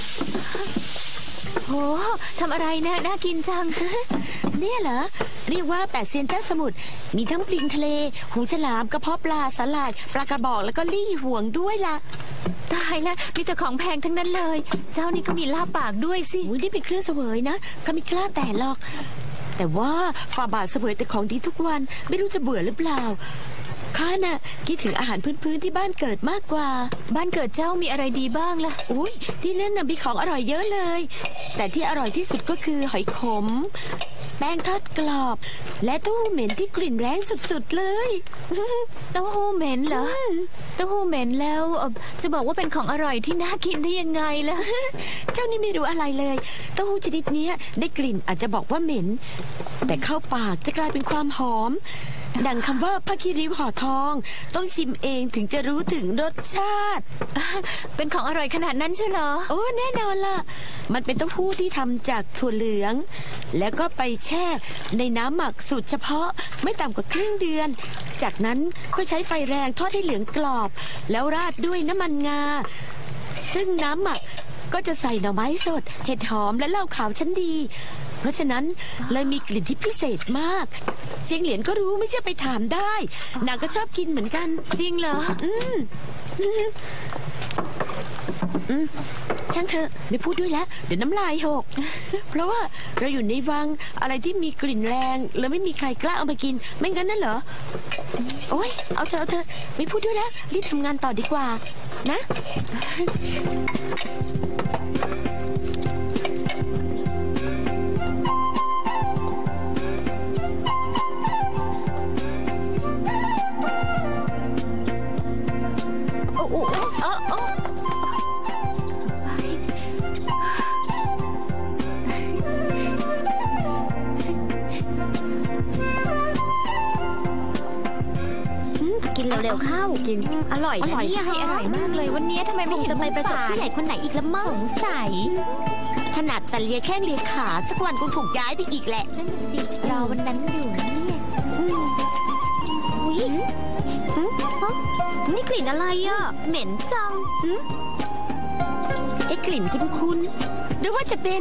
S2: โหทำอะไรนะน่ากินจัง
S1: เนี่ยเหรอ เรียกว่า8 เซียนเจ้าสมุทรมีทั้งปลิงทะเล หูฉลามกระเพาะปลาสลายปลากระบอกแล้วก็ลี่ห่วงด้วยล่ะ
S2: ตายแล้วมีแต่ของแพงทั้งนั้นเลย เจ้านี่ก็มีลาบปากด้วยสิ
S1: อุ้ยนี่เป็นเครื่องเสวยนะก็ไม่กล้าแต่หรอก แต่ว่าฝ่าบาทเสวยแต่ของดีทุกวันไม่รู้จะเบื่อหรือเปล่าข้าน่ะคิดถึงอาหารพื้นๆที่บ้านเกิดมากกว่า
S2: บ้านเกิดเจ้ามีอะไรดีบ้างล่ะ
S1: อุ้ยที่นั่นน่ะมีของอร่อยเยอะเลย แต่ที่อร่อยที่สุดก็คือหอยขม แป้งทอดกรอบ และเต้าหู้เหม็นที่กลิ่นแรงสุดๆเลย
S2: เต้าหู้เหม็นเหรอเต้าหู้เหม็นแล้วจะบอกว่าเป็นของอร่อยที่น่ากินได้ยังไงล่ะ
S1: เจ้านี่ไม่รู้อะไรเลยเต้าหู้ชนิดนี้ได้กลิ่นอาจจะบอกว่าเหม็น แต่เข้าปากจะกลายเป็นความหอม ดังคำว่าผ้าคีริ้วห่อทอง ต้องชิมเองถึงจะรู้ถึงรสชาติ
S2: เป็นของอร่อยขนาดนั้นใช่เหรอ
S1: โอ้แน่นอนล่ะ มันเป็นเต้าหู้ที่ทำจากถั่วเหลือง แล้วก็ไปแช่ในน้ำหมักสูตรเฉพาะไม่ต่ำกว่าครึ่งเดือน จากนั้นก็ใช้ไฟแรงทอดให้เหลืองกรอบ แล้วราดด้วยน้ำมันงา ซึ่งน้ำหมักก็จะใส่หน่อไม้สด เห็ดหอมและเหล้าขาวชั้นดี เพราะฉะนั้นเลยมีกลิ่นที่พิเศษมากเจียงเหลียนก็รู้ไม่เชื่อไปถามได้นางก็ชอบกินเหมือนกัน
S2: จริงเหรอ
S1: ช่างเถอะไม่พูดด้วยแล้วเดี๋ยวน้ำลายหก เพราะว่าเราอยู่ในวังอะไรที่มีกลิ่นแรงแล้วไม่มีใครกล้าเอามากินไม่งั้นนั่นเหรอโอ๊ยเอาเถอะไม่พูดด้วยแล้วรีบทำงานต่อดีกว่านะ
S6: กินเร็วๆเข้า
S1: กิน
S6: อร่อยนะเนี่ย
S2: อร่อยมากเลยวันนี้ทำไมไม่
S6: คง
S2: เห็น
S6: จะไปประจบผู้ใหญ่คนไหนอีกละมั่ง
S2: สงสัย
S1: ถนัดแต่เลียแข้งเลียขาสักวันคงถูกย้ายไปอีกแหละ
S2: นั่นน่ะสิรอวันนั้นอยู่นะเนี่ย
S6: อุ๊ยนี่กลิ่นอะไรอ่ะ เหม็นจัง
S1: เอ๊ะกลิ่นคุ้นๆหรือว่าจะเป็น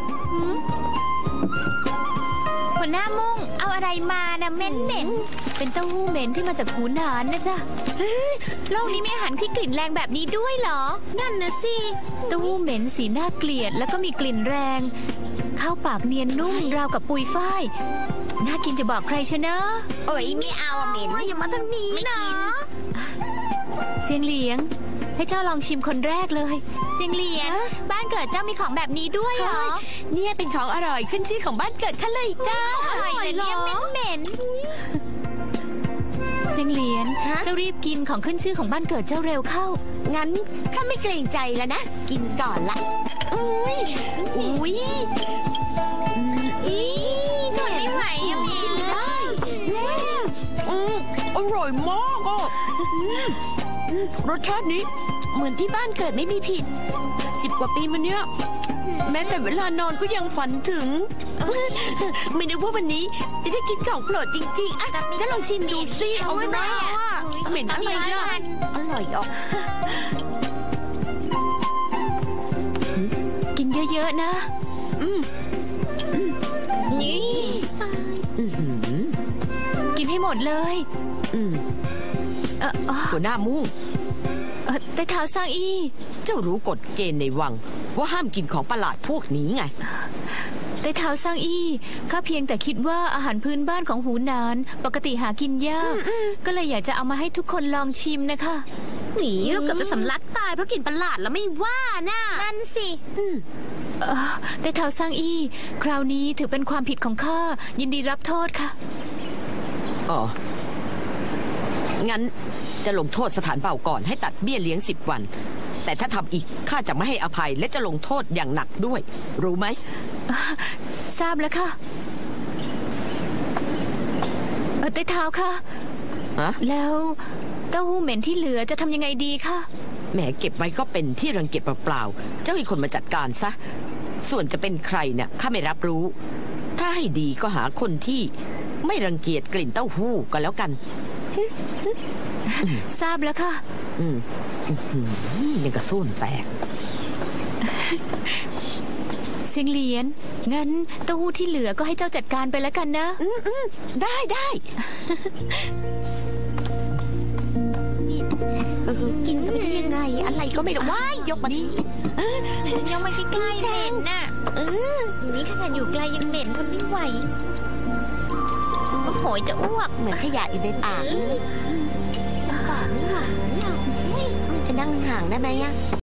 S2: หัวหน้ามุ่งเอาอะไรมานะเหม็นเป็นเต้าหู้เหม็นที่มาจากหูหนานนะจ๊ะโลกนี้มีอาหารที่กลิ่นแรงแบบนี้ด้วยเหรอ
S6: นั่นนะสิ
S2: เต้าหู้เหม็นสีน่าเกลียดแล้วก็มีกลิ่นแรงเข้าปากเนียนนุ่มราวกับปุยฝ้ายน่ากินจะบอกใครชนะ
S1: เอ้ยไม่เอาอะเหม็น
S6: อย่ามาทางนี้
S1: ไม่
S6: นะ
S1: กิน
S2: เสียงเหลียง ให้เจ้าลองชิมคนแรกเลยเสียงเหลียง บ้านเกิดเจ้ามีของแบบนี้ด้วยเหรอ
S1: เนี่ยเป็นของอร่อยขึ้นชื่อของบ้านเกิดข้าเลยจ้า
S2: อร่อยแต่เนี่ยเหม็นเสียงเหลียน
S1: ฮะ
S2: เจ้ารีบกินของขึ้นชื่อของบ้านเกิดเจ้าเร็วเข้า
S1: งั้นข้าไม่เกรงใจแล้วนะ กินก่อนละอุ้ยอุ้ย
S2: ทนไม่ไหวอะแม่
S1: ได้อร่อยมากอ่ะรสชาตินี้เหมือนที่บ้านเกิดไม่มีผิด10 กว่าปีมาเนี้ยแม้แต่เวลานอนก็ยังฝันถึง ไม่นึกว่าวันนี้จะได้กินของโปรดจริงๆอ่ะจะลองชิมดูสิเอาไหมเหม็นอะไรอ่ะอร่อยอ่ะ
S2: กินเยอะๆนะนี่กินให้หมดเลย
S3: หัวหน้ามุ่ง
S2: แต่เท้าซางอี
S3: เจ้ารู้กฎเกณฑ์ในวัง ว่าห้ามกินของประหลาดพวกนี้ไง
S2: แต่เท้าซางอีข้าเพียงแต่คิดว่าอาหารพื้นบ้านของหูหนานปกติหากินยากก็เลยอยากจะเอามาให้ทุกคนลองชิมนะคะ
S6: หนีเราเกือบจะสำลักตายเพราะกลิ่นประหลาดแล้วไม่ว่าน่ะ
S2: นั่นสิแต่เท้าซางอีคราวนี้ถือเป็นความผิดของข้ายินดีรับโทษค่ะ
S3: อ๋อ งั้นจะลงโทษสถานเบาก่อนให้ตัดเบี้ยเลี้ยง10 วัน แต่ถ้าทำอีกข้าจะไม่ให้อภัยและจะลงโทษอย่างหนักด้วย รู้ไหม
S2: ทราบแล้วค่ะแต่เท้าค่ะ
S3: ฮะ
S2: แล้วเต้าหู้เหม็นที่เหลือจะทำยังไงดีคะ
S3: แหมเก็บไว้ก็เป็นที่รังเกียจเปล่าๆ เจ้าให้คนมาจัดการซะ ส่วนจะเป็นใครเนี่ยข้าไม่รับรู้ ถ้าให้ดีก็หาคนที่ไม่รังเกียจกลิ่นเต้าหู้ก็แล้วกัน
S2: ทราบแล้วค่ะ
S3: ยังกระส้นแตก
S2: เสียงเหลียน งั้นเต้าหู้ที่เหลือก็ให้เจ้าจัดการไปแล้วกันนะ
S1: ได้กินก็ไม่ได้ยังไง อะไรก็ไม่รู้ว้ายยกมาดิ
S2: ยังมาใกล้ๆเหม็นน่ะนี่ขนาดอยู่ไกลยังเหม็นทนไม่ไหวโอ้โหจะอ้วก
S1: เหมือนขยะอยู่ในปากจะนั่งห่างได้ไหมอะ